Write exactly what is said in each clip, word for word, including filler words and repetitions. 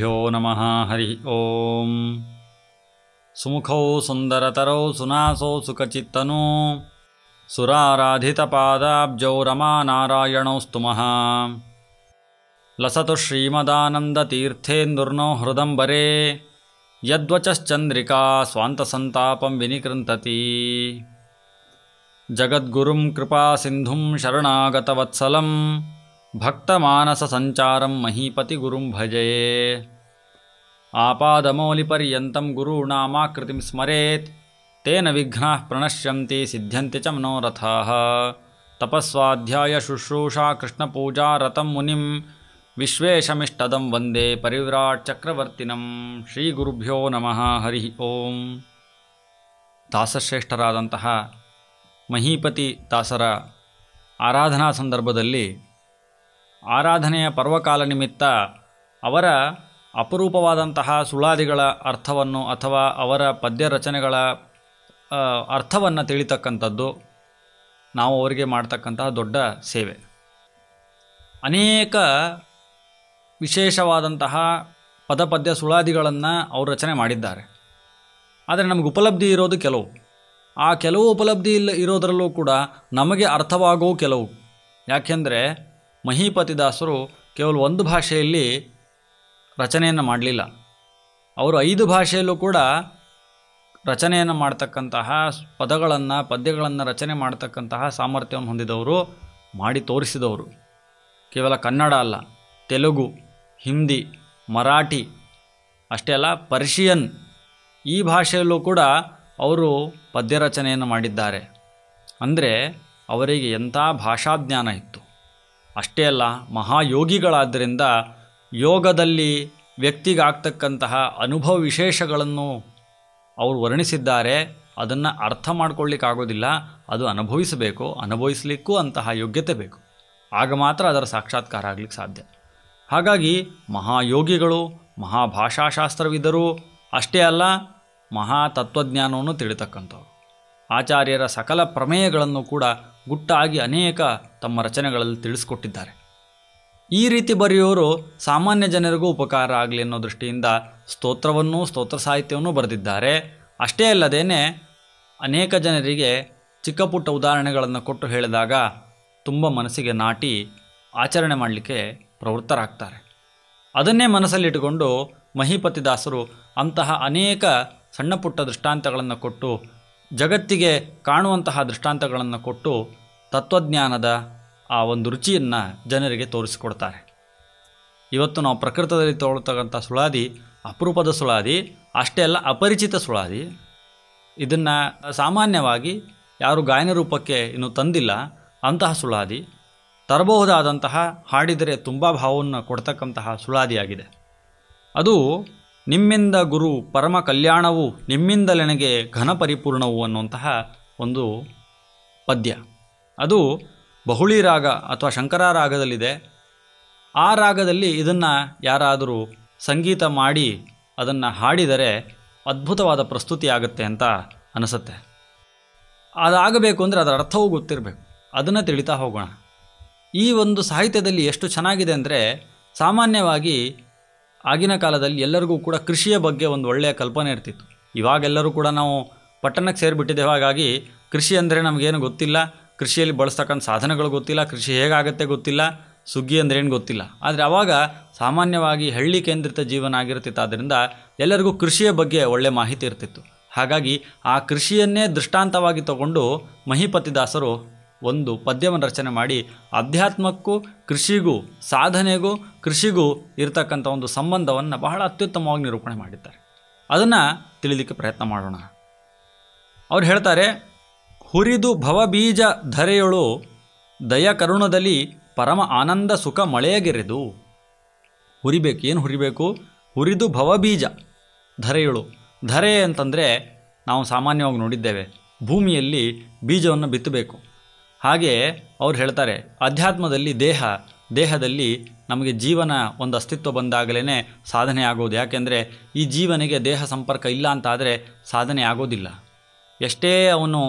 ಶ್ರೀಗುರುಭ್ಯೋ ನಮಃ ಹರಿ ಓಂ. ಸುಮುಖೌ ಸುಂದರತರೌ ಸುನಾಸೌ ಸುಖಚಿತ್ತನೂ ಸುರಾರಾಧಿತಪಾದಾಬ್ಜೌ ರಮಾನಾರಾಯಣೌಸ್ತುಮಃ. ಲಸತು ಶ್ರೀಮದಾನಂದತೀರ್ಥೇಂದುರ್ನೋ ಹೃದಂಬರೇ ಯದ್ವಚಶ್ಚಂದ್ರಿಕಾ ಸ್ವಾಂತಸಂತಾಪಂ ವಿನಿಕೃಂತತಿ. ಜಗದ್ಗುರುಂ ಕೃಪಾಸಿಂಧುಂ ಶರಣಾಗತವತ್ಸಲಂ ಭಕ್ತಮಾನಸಸಂಚಾರಂ ಮಹೀಪತಿಗುರುಂ ಭಜೇ. ಆಪಾದಮೌಲಿಪರ್ಯಂತಂ ಗುರುಣಾಮಾಕೃತಿಂ ಸ್ಮರೇತ್ ತೇನ ವಿಘ್ನಾಃ ಪ್ರಣಶ್ಯಂತಿ ಸಿದ್ಧ್ಯಂತಿ ಚ ಮನೋರಥಾಃ. ತಪಸ್ವಾಧ್ಯಾಯ ಶುಶ್ರೂಷಾ ಕೃಷ್ಣಪೂಜಾರತಂ ಮುನಿಂ ವಿಶ್ವೇಶಮಿಷ್ಟದಂ ವಂದೇ ಪರಿವ್ರಾಟ್ ಚಕ್ರವರ್ತಿನಂ. ಶ್ರೀಗುರುಭ್ಯೋ ನಮಃ ಹರಿ ಓಂ. ದಾಸಶ್ರೇಷ್ಠರಾದಂತಹ ಮಹೀಪತಿ ದಾಸರ ಆರಾಧನಾ ಸಂದರ್ಭದಲ್ಲಿ ಆರಾಧನೆಯ ಪರ್ವಕಾಲ ನಿಮಿತ್ತ ಅವರ ಅಪರೂಪವಾದಂತಹ ಸುಳಾದಿಗಳ ಅರ್ಥವನ್ನು ಅಥವಾ ಅವರ ಪದ್ಯ ರಚನೆಗಳ ಅರ್ಥವನ್ನು ತಿಳಿತಕ್ಕಂಥದ್ದು ನಾವು ಅವರಿಗೆ ಮಾಡ್ತಕ್ಕಂತಹ ದೊಡ್ಡ ಸೇವೆ. ಅನೇಕ ವಿಶೇಷವಾದಂತಹ ಪದಪದ್ಯ ಸುಳಾದಿಗಳನ್ನು ಅವರು ರಚನೆ ಮಾಡಿದ್ದಾರೆ. ಆದರೆ ನಮಗೆ ಉಪಲಬ್ಧಿ ಇರೋದು ಕೆಲವು. ಆ ಕೆಲವು ಉಪಲಬ್ಧಿ ಇಲ್ಲ ಇರೋದರಲ್ಲೂ ಕೂಡ ನಮಗೆ ಅರ್ಥವಾಗೋ ಕೆಲವು. ಯಾಕೆಂದರೆ ಮಹೀಪತಿದಾಸರು ಕೇವಲ ಒಂದು ಭಾಷೆಯಲ್ಲಿ ರಚನೆಯನ್ನು ಮಾಡಲಿಲ್ಲ. ಅವರು ಐದು ಭಾಷೆಯಲ್ಲೂ ಕೂಡ ರಚನೆಯನ್ನು ಮಾಡ್ತಕ್ಕಂತಹ ಪದಗಳನ್ನು ಪದ್ಯಗಳನ್ನು ರಚನೆ ಮಾಡ್ತಕ್ಕಂತಹ ಸಾಮರ್ಥ್ಯವನ್ನು ಹೊಂದಿದವರು, ಮಾಡಿ ತೋರಿಸಿದವರು. ಕೇವಲ ಕನ್ನಡ ಅಲ್ಲ, ತೆಲುಗು, ಹಿಂದಿ, ಮರಾಠಿ, ಅಷ್ಟೇ ಅಲ್ಲ ಪರ್ಷಿಯನ್, ಈ ಭಾಷೆಯಲ್ಲೂ ಕೂಡ ಅವರು ಪದ್ಯ ರಚನೆಯನ್ನು ಮಾಡಿದ್ದಾರೆ. ಅಂದರೆ ಅವರಿಗೆ ಎಂಥ ಭಾಷಾಜ್ಞಾನ ಇತ್ತು. ಅಷ್ಟೇ ಅಲ್ಲ, ಮಹಾಯೋಗಿಗಳಾದ್ದರಿಂದ ಯೋಗದಲ್ಲಿ ವ್ಯಕ್ತಿಗಾಗ್ತಕ್ಕಂತಹ ಅನುಭವ ವಿಶೇಷಗಳನ್ನು ಅವರು ವರ್ಣಿಸಿದ್ದಾರೆ. ಅದನ್ನು ಅರ್ಥ ಮಾಡ್ಕೊಳ್ಳಿಕ್ಕಾಗೋದಿಲ್ಲ, ಅದು ಅನುಭವಿಸಬೇಕು. ಅನುಭವಿಸಲಿಕ್ಕೂ ಅಂತಹ ಯೋಗ್ಯತೆ ಬೇಕು, ಆಗ ಮಾತ್ರ ಅದರ ಸಾಕ್ಷಾತ್ಕಾರ ಆಗಲಿಕ್ಕೆ ಸಾಧ್ಯ. ಹಾಗಾಗಿ ಮಹಾಯೋಗಿಗಳು, ಮಹಾಭಾಷಾಶಾಸ್ತ್ರವಿದ್ದರು, ಅಷ್ಟೇ ಅಲ್ಲ ಮಹಾ ತತ್ವಜ್ಞಾನವನ್ನು ತಿಳಿತಕ್ಕಂಥವ್ರು. ಆಚಾರ್ಯರ ಸಕಲ ಪ್ರಮೇಯಗಳನ್ನು ಕೂಡ ಗುಟ್ಟಾಗಿ ಅನೇಕ ತಮ್ಮ ರಚನೆಗಳಲ್ಲಿ ತಿಳಿಸ್ಕೊಟ್ಟಿದ್ದಾರೆ. ಈ ರೀತಿ ಬರೆಯೋರು ಸಾಮಾನ್ಯ ಜನರಿಗೂ ಉಪಕಾರ ಆಗಲಿ ಅನ್ನೋ ದೃಷ್ಟಿಯಿಂದ ಸ್ತೋತ್ರವನ್ನು ಸ್ತೋತ್ರ ಸಾಹಿತ್ಯವನ್ನು ಬರೆದಿದ್ದಾರೆ. ಅಷ್ಟೇ ಅಲ್ಲದೇನೆ ಅನೇಕ ಜನರಿಗೆ ಚಿಕ್ಕ ಪುಟ್ಟ ಉದಾಹರಣೆಗಳನ್ನು ಕೊಟ್ಟು ಹೇಳಿದಾಗ ತುಂಬ ಮನಸ್ಸಿಗೆ ನಾಟಿ ಆಚರಣೆ ಮಾಡಲಿಕ್ಕೆ ಪ್ರವೃತ್ತರಾಗ್ತಾರೆ. ಅದನ್ನೇ ಮನಸ್ಸಲ್ಲಿಟ್ಟುಕೊಂಡು ಮಹೀಪತಿದಾಸರು ಅಂತಹ ಅನೇಕ ಸಣ್ಣ ಪುಟ್ಟ ದೃಷ್ಟಾಂತಗಳನ್ನು ಕೊಟ್ಟು, ಜಗತ್ತಿಗೆ ಕಾಣುವಂತಹ ದೃಷ್ಟಾಂತಗಳನ್ನು ಕೊಟ್ಟು ತತ್ವಜ್ಞಾನದ ಆ ಒಂದು ರುಚಿಯನ್ನು ಜನರಿಗೆ ತೋರಿಸಿಕೊಡ್ತಾರೆ. ಇವತ್ತು ನಾವು ಪ್ರಕೃತದಲ್ಲಿ ತಗೊಳ್ತಕ್ಕಂಥ ಸುಳಾದಿ ಅಪರೂಪದ ಸುಳಾದಿ, ಅಷ್ಟೇ ಅಲ್ಲ ಅಪರಿಚಿತ ಸುಳಾದಿ. ಇದನ್ನು ಸಾಮಾನ್ಯವಾಗಿ ಯಾರು ಗಾಯನ ರೂಪಕ್ಕೆ ಇನ್ನೂ ತಂದಿಲ್ಲ. ಅಂತಹ ಸುಳಾದಿ ತರಬಹುದಾದಂತಹ, ಹಾಡಿದರೆ ತುಂಬ ಭಾವವನ್ನು ಕೊಡ್ತಕ್ಕಂತಹ ಸುಳಾದಿಯಾಗಿದೆ. ಅದು ನಿಮ್ಮಿಂದ ಗುರು ಪರಮ ಕಲ್ಯಾಣವು ನಿಮ್ಮಿಂದಲೆನಗೆ ಘನ ಪರಿಪೂರ್ಣವು ಅನ್ನುವಂತಹ ಒಂದು ಪದ್ಯ. ಅದು ಬಹುಳಿ ರಾಗ ಅಥವಾ ಶಂಕರ ರಾಗದಲ್ಲಿದೆ. ಆ ರಾಗದಲ್ಲಿ ಇದನ್ನು ಯಾರಾದರೂ ಸಂಗೀತ ಮಾಡಿ ಅದನ್ನು ಹಾಡಿದರೆ ಅದ್ಭುತವಾದ ಪ್ರಸ್ತುತಿ ಆಗುತ್ತೆ ಅಂತ ಅನಿಸುತ್ತೆ. ಅದಾಗಬೇಕು ಅಂದರೆ ಅದರ ಅರ್ಥವೂ ಗೊತ್ತಿರಬೇಕು. ಅದನ್ನು ತಿಳಿತಾ ಹೋಗೋಣ. ಈ ಒಂದು ಸಾಹಿತ್ಯದಲ್ಲಿ ಎಷ್ಟು ಚೆನ್ನಾಗಿದೆ ಅಂದರೆ, ಸಾಮಾನ್ಯವಾಗಿ ಆಗಿನ ಕಾಲದಲ್ಲಿ ಎಲ್ಲರಿಗೂ ಕೂಡ ಕೃಷಿಯ ಬಗ್ಗೆ ಒಂದು ಒಳ್ಳೆಯ ಕಲ್ಪನೆ ಇರ್ತಿತ್ತು. ಇವಾಗೆಲ್ಲರೂ ಕೂಡ ನಾವು ಪಟ್ಟಣಕ್ಕೆ ಸೇರಿಬಿಟ್ಟಿದ್ದೇವೆ. ಹಾಗಾಗಿ ಕೃಷಿ ಅಂದರೆ ನಮಗೇನು ಗೊತ್ತಿಲ್ಲ, ಕೃಷಿಯಲ್ಲಿ ಬಳಸ್ತಕ್ಕಂಥ ಸಾಧನಗಳು ಗೊತ್ತಿಲ್ಲ, ಕೃಷಿ ಹೇಗಾಗುತ್ತೆ ಗೊತ್ತಿಲ್ಲ, ಸುಗ್ಗಿ ಅಂದ್ರೇನು ಗೊತ್ತಿಲ್ಲ. ಆದರೆ ಆವಾಗ ಸಾಮಾನ್ಯವಾಗಿ ಹಳ್ಳಿ ಕೇಂದ್ರಿತ ಜೀವನ ಆಗಿರ್ತಿತ್ತು. ಆದ್ದರಿಂದ ಎಲ್ಲರಿಗೂ ಕೃಷಿಯ ಬಗ್ಗೆ ಒಳ್ಳೆಯ ಮಾಹಿತಿ ಇರ್ತಿತ್ತು. ಹಾಗಾಗಿ ಆ ಕೃಷಿಯನ್ನೇ ದೃಷ್ಟಾಂತವಾಗಿ ತಗೊಂಡು ಮಹೀಪತಿದಾಸರು ಒಂದು ಪದ್ಯವನ್ನು ರಚನೆ ಮಾಡಿ ಅಧ್ಯಾತ್ಮಕ್ಕೂ ಕೃಷಿಗೂ, ಸಾಧನೆಗೂ ಕೃಷಿಗೂ ಇರತಕ್ಕಂಥ ಒಂದು ಸಂಬಂಧವನ್ನು ಬಹಳ ಅತ್ಯುತ್ತಮವಾಗಿ ನಿರೂಪಣೆ ಮಾಡಿದ್ದಾರೆ. ಅದನ್ನು ತಿಳಿಲಿಕ್ಕೆ ಪ್ರಯತ್ನ ಮಾಡೋಣ. ಅವ್ರು ಹೇಳ್ತಾರೆ, ಹುರಿದು ಭವಬೀಜ ಧರೆಯೊಳು ದಯ ಕರುಣದಲ್ಲಿ ಪರಮ ಆನಂದ ಸುಖ ಮಳೆಯಗೆರೆದು. ಹುರಿಬೇಕು. ಏನು ಹುರಿಬೇಕು? ಹುರಿದು ಭವಬೀಜ ಧರೆಯೊಳು. ಧರೆ ಅಂತಂದರೆ ನಾವು ಸಾಮಾನ್ಯವಾಗಿ ನೋಡಿದ್ದೇವೆ, ಭೂಮಿಯಲ್ಲಿ ಬೀಜವನ್ನು ಬಿತ್ತಬೇಕು. ಹಾಗೆ ಅವ್ರು ಹೇಳ್ತಾರೆ, ಅಧ್ಯಾತ್ಮದಲ್ಲಿ ದೇಹ ದೇಹದಲ್ಲಿ ನಮಗೆ ಜೀವನ ಒಂದು ಅಸ್ತಿತ್ವ ಬಂದಾಗಲೇ ಸಾಧನೆ ಆಗೋದು. ಯಾಕೆಂದರೆ ಈ ಜೀವನಿಗೆ ದೇಹ ಸಂಪರ್ಕ ಇಲ್ಲ ಅಂತಾದರೆ ಸಾಧನೆ ಆಗೋದಿಲ್ಲ. ಎಷ್ಟೇ ಅವನು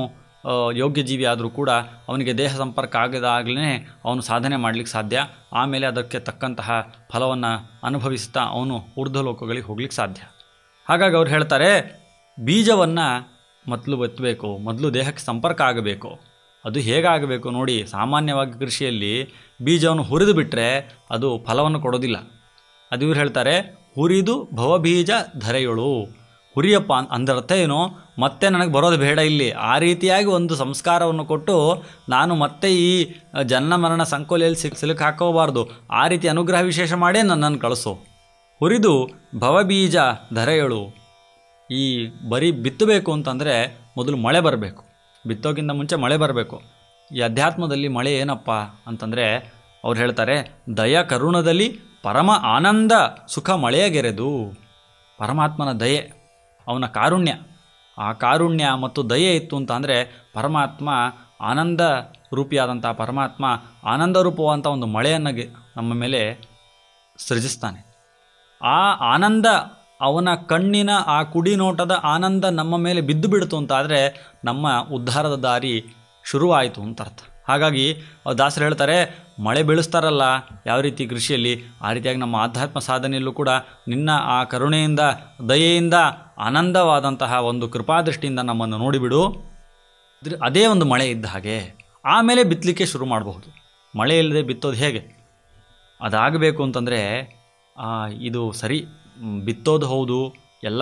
ಯೋಗ್ಯ ಜೀವಿ ಆದರೂ ಕೂಡ ಅವನಿಗೆ ದೇಹ ಸಂಪರ್ಕ ಆಗದಾಗಲೇ ಅವನು ಸಾಧನೆ ಮಾಡಲಿಕ್ಕೆ ಸಾಧ್ಯ. ಆಮೇಲೆ ಅದಕ್ಕೆ ತಕ್ಕಂತಹ ಫಲವನ್ನು ಅನುಭವಿಸ್ತಾ ಅವನು ಊರ್ಧ್ವಲೋಕಗಳಿಗೆ ಹೋಗ್ಲಿಕ್ಕೆ ಸಾಧ್ಯ. ಹಾಗಾಗಿ ಅವ್ರು ಹೇಳ್ತಾರೆ, ಬೀಜವನ್ನು ಮೊದಲು ಎತ್ತಬೇಕು, ಮೊದಲು ದೇಹಕ್ಕೆ ಸಂಪರ್ಕ ಆಗಬೇಕು. ಅದು ಹೇಗಾಗಬೇಕು ನೋಡಿ, ಸಾಮಾನ್ಯವಾಗಿ ಕೃಷಿಯಲ್ಲಿ ಬೀಜವನ್ನು ಹುರಿದು ಬಿಟ್ಟರೆ ಅದು ಫಲವನ್ನು ಕೊಡೋದಿಲ್ಲ. ಅದು ಇವ್ರು ಹೇಳ್ತಾರೆ, ಹುರಿದು ಭವಬೀಜ ಧರೆಯೊಳು. ಹುರಿಯಪ್ಪ ಅಂದರ್ಥ ಏನು, ಮತ್ತೆ ನನಗೆ ಬರೋದು ಬೇಡ ಇಲ್ಲಿ, ಆ ರೀತಿಯಾಗಿ ಒಂದು ಸಂಸ್ಕಾರವನ್ನು ಕೊಟ್ಟು ನಾನು ಮತ್ತೆ ಈ ಜನ್ಮ ಮರಣ ಸಂಕೋಲೆಯಲ್ಲಿ ಸಿಕ್ ಸಿಲುಕು ಹಾಕೋಬಾರ್ದು, ಆ ರೀತಿ ಅನುಗ್ರಹ ವಿಶೇಷ ಮಾಡೇ ನನ್ನನ್ನು ಕಳಿಸು. ಹುರಿದು ಭವಬೀಜ ಧರೆಯೊಳು. ಈ ಬರೀ ಬಿತ್ತಬೇಕು ಅಂತಂದರೆ ಮೊದಲು ಮಳೆ ಬರಬೇಕು, ಬಿತ್ತೋಕ್ಕಿಂತ ಮುಂಚೆ ಮಳೆ ಬರಬೇಕು. ಈ ಅಧ್ಯಾತ್ಮದಲ್ಲಿ ಮಳೆ ಏನಪ್ಪ ಅಂತಂದರೆ ಅವ್ರು ಹೇಳ್ತಾರೆ, ದಯ ಕರುಣದಲ್ಲಿ ಪರಮ ಆನಂದ ಸುಖ ಮಳೆಯಗೆರೆದು. ಪರಮಾತ್ಮನ ದಯೆ, ಅವನ ಕಾರುಣ್ಯ, ಆ ಕಾರುಣ್ಯ ಮತ್ತು ದಯೆ ಇತ್ತು ಅಂತ ಅಂದರೆ ಪರಮಾತ್ಮ ಆನಂದ ರೂಪಿಯಾದಂಥ ಪರಮಾತ್ಮ ಆನಂದ ರೂಪವಂಥ ಒಂದು ಮಳೆಯನ್ನು ನಮ್ಮ ಮೇಲೆ ಸೃಜಿಸ್ತಾನೆ. ಆ ಆನಂದ, ಅವನ ಕಣ್ಣಿನ ಆ ಕುಡಿ ನೋಟದ ಆನಂದ ನಮ್ಮ ಮೇಲೆ ಬಿದ್ದು ಬಿಡ್ತು ಅಂತಾದರೆ ನಮ್ಮ ಉದ್ಧಾರದ ದಾರಿ ಶುರುವಾಯಿತು ಅಂತ ಅರ್ಥ. ಹಾಗಾಗಿ ದಾಸರು ಹೇಳ್ತಾರೆ, ಮಳೆ ಬೆಳೆಸ್ತಾರಲ್ಲ ಯಾವ ರೀತಿ ಕೃಷಿಯಲ್ಲಿ, ಆ ರೀತಿಯಾಗಿ ನಮ್ಮ ಆಧ್ಯಾತ್ಮ ಸಾಧನೆಯಲ್ಲೂ ಕೂಡ ನಿನ್ನ ಆ ಕರುಣೆಯಿಂದ ದಯೆಯಿಂದ ಆನಂದವಾದಂತಹ ಒಂದು ಕೃಪಾದೃಷ್ಟಿಯಿಂದ ನಮ್ಮನ್ನು ನೋಡಿಬಿಡು. ಅದೇ ಒಂದು ಮಳೆ ಇದ್ದ ಹಾಗೆ ಆಮೇಲೆ ಬಿತ್ತಲಿಕ್ಕೆ ಶುರು ಮಾಡಬಹುದು. ಮಳೆ ಇಲ್ಲದೆ ಬಿತ್ತೋದು ಹೇಗೆ? ಅದಾಗಬೇಕು ಅಂತಂದರೆ ಇದು ಸರಿ, ಬಿತ್ತೋದು ಹೌದು, ಎಲ್ಲ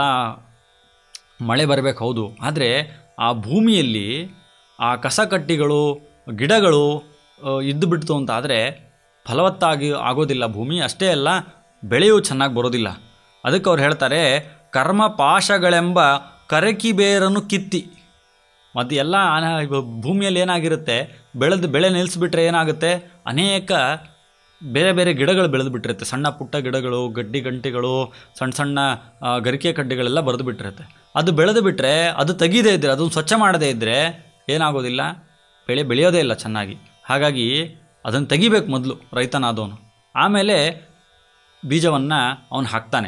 ಮಳೆ ಬರಬೇಕು ಹೌದು, ಆದರೆ ಆ ಭೂಮಿಯಲ್ಲಿ ಆ ಕಸಕಟ್ಟಿಗಳು ಗಿಡಗಳು ಇದ್ದು ಬಿಡ್ತು ಅಂತಾದರೆ ಫಲವತ್ತಾಗಿ ಆಗೋದಿಲ್ಲ ಭೂಮಿ. ಅಷ್ಟೇ ಅಲ್ಲ, ಬೆಳೆಯೂ ಚೆನ್ನಾಗಿ ಬರೋದಿಲ್ಲ. ಅದಕ್ಕೆ ಅವ್ರು ಹೇಳ್ತಾರೆ, ಕರ್ಮಪಾಶಗಳೆಂಬ ಕರಕಿ ಬೇರನ್ನು ಕಿತ್ತಿ. ಮತ್ತು ಎಲ್ಲ ಭೂಮಿಯಲ್ಲಿ ಏನಾಗಿರುತ್ತೆ, ಬೆಳೆದು ಬೆಳೆ ನಿಲ್ಲಿಸ್ಬಿಟ್ರೆ ಏನಾಗುತ್ತೆ, ಅನೇಕ ಬೇರೆ ಬೇರೆ ಗಿಡಗಳು ಬೆಳೆದು ಬಿಟ್ಟಿರುತ್ತೆ. ಸಣ್ಣ ಪುಟ್ಟ ಗಿಡಗಳು, ಗಡ್ಡಿ ಗಂಟೆಗಳು, ಸಣ್ಣ ಸಣ್ಣ ಗರಿಕೆ ಕಡ್ಡಿಗಳೆಲ್ಲ ಬರೆದು ಬಿಟ್ಟಿರುತ್ತೆ. ಅದು ಬೆಳೆದು ಬಿಟ್ಟರೆ, ಅದು ತೆಗೀದೇ ಇದ್ದರೆ, ಅದನ್ನು ಸ್ವಚ್ಛ ಮಾಡದೇ ಇದ್ದರೆ ಏನಾಗೋದಿಲ್ಲ, ಬೆಳೆ ಬೆಳೆಯೋದೇ ಇಲ್ಲ ಚೆನ್ನಾಗಿ. ಹಾಗಾಗಿ ಅದನ್ನು ತೆಗಿಬೇಕು ಮೊದಲು ರೈತನಾದವನು. ಆಮೇಲೆ ಬೀಜವನ್ನು ಅವನು ಹಾಕ್ತಾನೆ.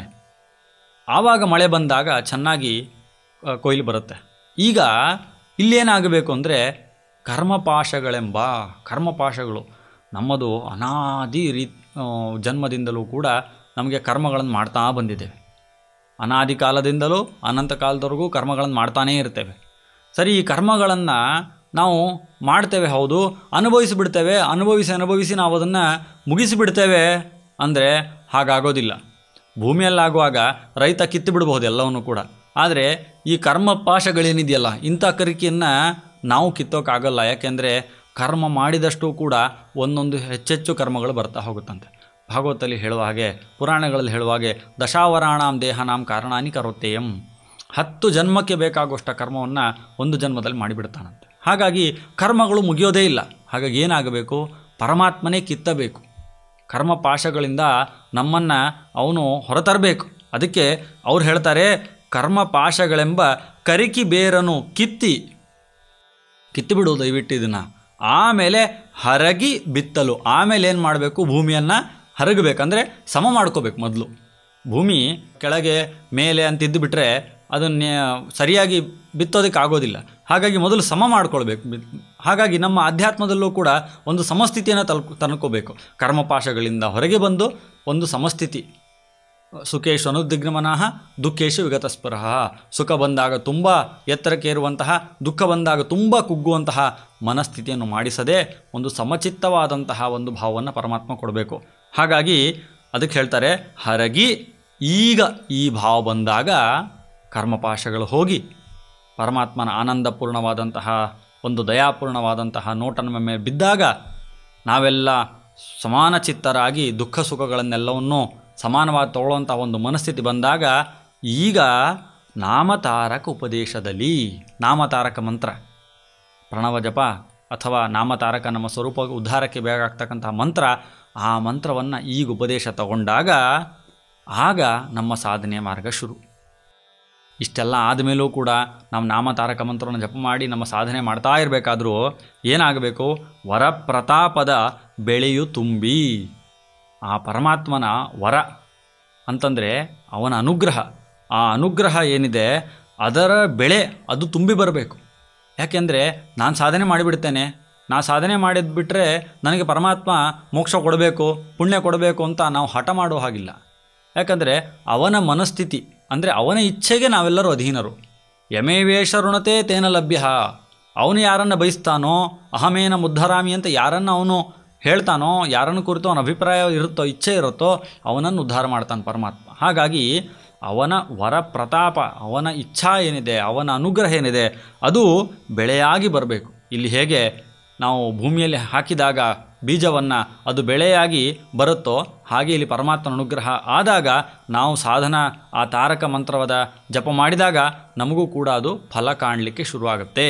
ಆವಾಗ ಮಳೆ ಬಂದಾಗ ಚೆನ್ನಾಗಿ ಕೊಯ್ಲು ಬರುತ್ತೆ. ಈಗ ಇಲ್ಲೇನಾಗಬೇಕು ಅಂದರೆ ಕರ್ಮಪಾಶಗಳೆಂಬ ಕರ್ಮಪಾಶಗಳು ನಮ್ಮದು ಅನಾದಿ ರೀ ಜನ್ಮದಿಂದಲೂ ಕೂಡ ನಮಗೆ ಕರ್ಮಗಳನ್ನು ಮಾಡ್ತಾ ಬಂದಿದ್ದೇವೆ. ಅನಾದಿ ಕಾಲದಿಂದಲೂ ಅನಂತ ಕಾಲದವರೆಗೂ ಕರ್ಮಗಳನ್ನು ಮಾಡ್ತಾನೇ ಇರ್ತೇವೆ. ಸರಿ, ಈ ಕರ್ಮಗಳನ್ನು ನಾವು ಮಾಡ್ತೇವೆ ಹೌದು, ಅನುಭವಿಸಿಬಿಡ್ತೇವೆ. ಅನುಭವಿಸಿ ಅನುಭವಿಸಿ ನಾವು ಅದನ್ನು ಮುಗಿಸಿಬಿಡ್ತೇವೆ ಅಂದರೆ ಹಾಗಾಗೋದಿಲ್ಲ. ಭೂಮಿಯಲ್ಲಾಗುವಾಗ ರೈತ ಕಿತ್ತು ಬಿಡ್ಬೋದು ಎಲ್ಲವನ್ನೂ ಕೂಡ. ಆದರೆ ಈ ಕರ್ಮಪಾಶಗಳೇನಿದೆಯಲ್ಲ, ಇಂಥ ಕರಿಕೆಯನ್ನು ನಾವು ಕಿತ್ತೋಕ್ಕಾಗಲ್ಲ. ಯಾಕೆಂದರೆ ಕರ್ಮ ಮಾಡಿದಷ್ಟು ಕೂಡ ಒಂದೊಂದು ಹೆಚ್ಚೆಚ್ಚು ಕರ್ಮಗಳು ಬರ್ತಾ ಹೋಗುತ್ತಂತೆ. ಭಾಗವತದಲ್ಲಿ ಹೇಳುವ ಹಾಗೆ, ಪುರಾಣಗಳಲ್ಲಿ ಹೇಳುವ ಹಾಗೆ, ದಶಾವರಾಣಾಂ ದೇಹನಾಂ ಕಾರಣಾನಿ ಕರೋತ್ತೇಯಂ. ಹತ್ತು ಜನ್ಮಕ್ಕೆ ಬೇಕಾಗುವಷ್ಟ ಕರ್ಮವನ್ನು ಒಂದು ಜನ್ಮದಲ್ಲಿ ಮಾಡಿಬಿಡ್ತಾನಂತೆ. ಹಾಗಾಗಿ ಕರ್ಮಗಳು ಮುಗಿಯೋದೇ ಇಲ್ಲ. ಹಾಗಾಗಿ ಏನಾಗಬೇಕು, ಪರಮಾತ್ಮನೇ ಕಿತ್ತಬೇಕು. ಕರ್ಮಪಾಶಗಳಿಂದ ನಮ್ಮನ್ನು ಅವನು ಹೊರತರಬೇಕು. ಅದಕ್ಕೆ ಅವ್ರು ಹೇಳ್ತಾರೆ, ಕರ್ಮಪಾಶಗಳೆಂಬ ಕರಿಕಿ ಬೇರನ್ನು ಕಿತ್ತಿ ಕಿತ್ತಿಬಿಡು ದಯವಿಟ್ಟು ಇದನ್ನು. ಆಮೇಲೆ ಹರಗಿ ಬಿತ್ತಲು. ಆಮೇಲೆ ಏನು ಮಾಡಬೇಕು, ಭೂಮಿಯನ್ನು ಹರಗಬೇಕಂದ್ರೆ ಸಮ ಮಾಡ್ಕೋಬೇಕು. ಮೊದಲು ಭೂಮಿ ಕೆಳಗೆ ಮೇಲೆ ಅಂತಿದ್ದು ಬಿಟ್ಟರೆ ಅದನ್ನೇ ಸರಿಯಾಗಿ ಬಿತ್ತೋದಕ್ಕೆ ಆಗೋದಿಲ್ಲ. ಹಾಗಾಗಿ ಮೊದಲು ಸಮ ಮಾಡ್ಕೊಳ್ಬೇಕು. ಹಾಗಾಗಿ ನಮ್ಮ ಅಧ್ಯಾತ್ಮದಲ್ಲೂ ಕೂಡ ಒಂದು ಸಮಸ್ಥಿತಿಯನ್ನು ತಲ್ ತನ್ಕೋಬೇಕು. ಕರ್ಮಪಾಶಗಳಿಂದ ಹೊರಗೆ ಬಂದು ಒಂದು ಸಮಸ್ಥಿತಿ. ಸುಖೇಶು ಅನುದ್ವಿಗ್ನಮನಃ ದುಃಖೇಶು ವಿಗತಸ್ಪರಃ. ಸುಖ ಬಂದಾಗ ತುಂಬ ಎತ್ತರಕ್ಕೆ ಏರುವಂತಹ, ದುಃಖ ಬಂದಾಗ ತುಂಬ ಕುಗ್ಗುವಂತಹ ಮನಸ್ಥಿತಿಯನ್ನು ಮಾಡಿಸದೆ ಒಂದು ಸಮಚಿತ್ತವಾದಂತಹ ಒಂದು ಭಾವವನ್ನು ಪರಮಾತ್ಮ ಕೊಡಬೇಕು. ಹಾಗಾಗಿ ಅದಕ್ಕೆ ಹೇಳ್ತಾರೆ, ಹರಗಿ ಈಗ ಈ ಭಾವ ಬಂದಾಗ ಕರ್ಮಪಾಶಗಳು ಹೋಗಿ ಪರಮಾತ್ಮನ ಆನಂದಪೂರ್ಣವಾದಂತಹ ಒಂದು ದಯಾಪೂರ್ಣವಾದಂತಹ ನೋಟ ನಮ್ಮ ಮೇಲೆ ಬಿದ್ದಾಗ ನಾವೆಲ್ಲ ಸಮಾನ ಚಿತ್ತರಾಗಿ ದುಃಖ ಸುಖಗಳನ್ನೆಲ್ಲವನ್ನೂ ಸಮಾನವಾಗಿ ತಗೊಳ್ಳುವಂಥ ಒಂದು ಮನಸ್ಥಿತಿ ಬಂದಾಗ ಈಗ ನಾಮತಾರಕ ಉಪದೇಶದಲ್ಲಿ, ನಾಮತಾರಕ ಮಂತ್ರ, ಪ್ರಣವ ಜಪ ಅಥವಾ ನಾಮತಾರಕ ನಮ್ಮ ಸ್ವರೂಪ ಉದ್ಧಾರಕ್ಕೆ ಬೇಕಾಗ್ತಕ್ಕಂಥ ಮಂತ್ರ, ಆ ಮಂತ್ರವನ್ನು ಈಗ ಉಪದೇಶ ತಗೊಂಡಾಗ ಆಗ ನಮ್ಮ ಸಾಧನೆಯ ಮಾರ್ಗ ಶುರು. ಇಷ್ಟೆಲ್ಲ ಆದಮೇಲೂ ಕೂಡ ನಾವು ನಾಮತಾರಕ ಮಂತ್ರವನ್ನು ಜಪ ಮಾಡಿ ನಮ್ಮ ಸಾಧನೆ ಮಾಡ್ತಾ ಇರಬೇಕಾದ್ರೂ ಏನಾಗಬೇಕು, ವರಪ್ರತಾಪದ ಬೆಳೆಯು ತುಂಬಿ. ಆ ಪರಮಾತ್ಮನ ವರ ಅಂತಂದರೆ ಅವನ ಅನುಗ್ರಹ, ಆ ಅನುಗ್ರಹ ಏನಿದೆ ಅದರ ಬೆಳೆ ಅದು ತುಂಬಿ ಬರಬೇಕು. ಯಾಕೆಂದರೆ ನಾನು ಸಾಧನೆ ಮಾಡಿಬಿಡ್ತೇನೆ, ನಾ ಸಾಧನೆ ಮಾಡಿದ್ಬಿಟ್ರೆ ನನಗೆ ಪರಮಾತ್ಮ ಮೋಕ್ಷ ಕೊಡಬೇಕು, ಪುಣ್ಯ ಕೊಡಬೇಕು ಅಂತ ನಾವು ಹಠ ಮಾಡೋ ಹಾಗಿಲ್ಲ. ಯಾಕಂದರೆ ಅವನ ಮನಸ್ಥಿತಿ ಅಂದರೆ ಅವನ ಇಚ್ಛೆಗೆ ನಾವೆಲ್ಲರೂ ಅಧೀನರು. ಯಮೇವೇಶ ಋಣತೆ ತೇನ ಲಭ್ಯ. ಅವನು ಯಾರನ್ನು ಬಯಸ್ತಾನೋ, ಅಹಮೇನ ಮುದ್ಧರಾಮಿ ಅಂತ ಯಾರನ್ನು ಅವನು ಹೇಳ್ತಾನೋ, ಯಾರನ್ನು ಕುರಿತು ಅವನ ಅಭಿಪ್ರಾಯ ಇರುತ್ತೋ, ಇಚ್ಛೆ ಇರುತ್ತೋ, ಅವನನ್ನು ಉದ್ಧಾರ ಮಾಡ್ತಾನೆ ಪರಮಾತ್ಮ. ಹಾಗಾಗಿ ಅವನ ವರ ಪ್ರತಾಪ, ಅವನ ಇಚ್ಛಾ ಏನಿದೆ, ಅವನ ಅನುಗ್ರಹ ಏನಿದೆ ಅದು ಬೆಳೆಯಾಗಿ ಬರಬೇಕು. ಇಲ್ಲಿ ಹೇಗೆ ನಾವು ಭೂಮಿಯಲ್ಲಿ ಹಾಕಿದಾಗ ಬೀಜವನ್ನು ಅದು ಬೆಳೆಯಾಗಿ ಬರುತ್ತೋ, ಹಾಗೆ ಇಲ್ಲಿ ಪರಮಾತ್ಮನ ಅನುಗ್ರಹ ಆದಾಗ ನಾವು ಸಾಧನ ಆ ತಾರಕ ಮಂತ್ರವಾದ ಜಪ ಮಾಡಿದಾಗ ನಮಗೂ ಕೂಡ ಅದು ಫಲ ಕಾಣಲಿಕ್ಕೆ ಶುರುವಾಗುತ್ತೆ.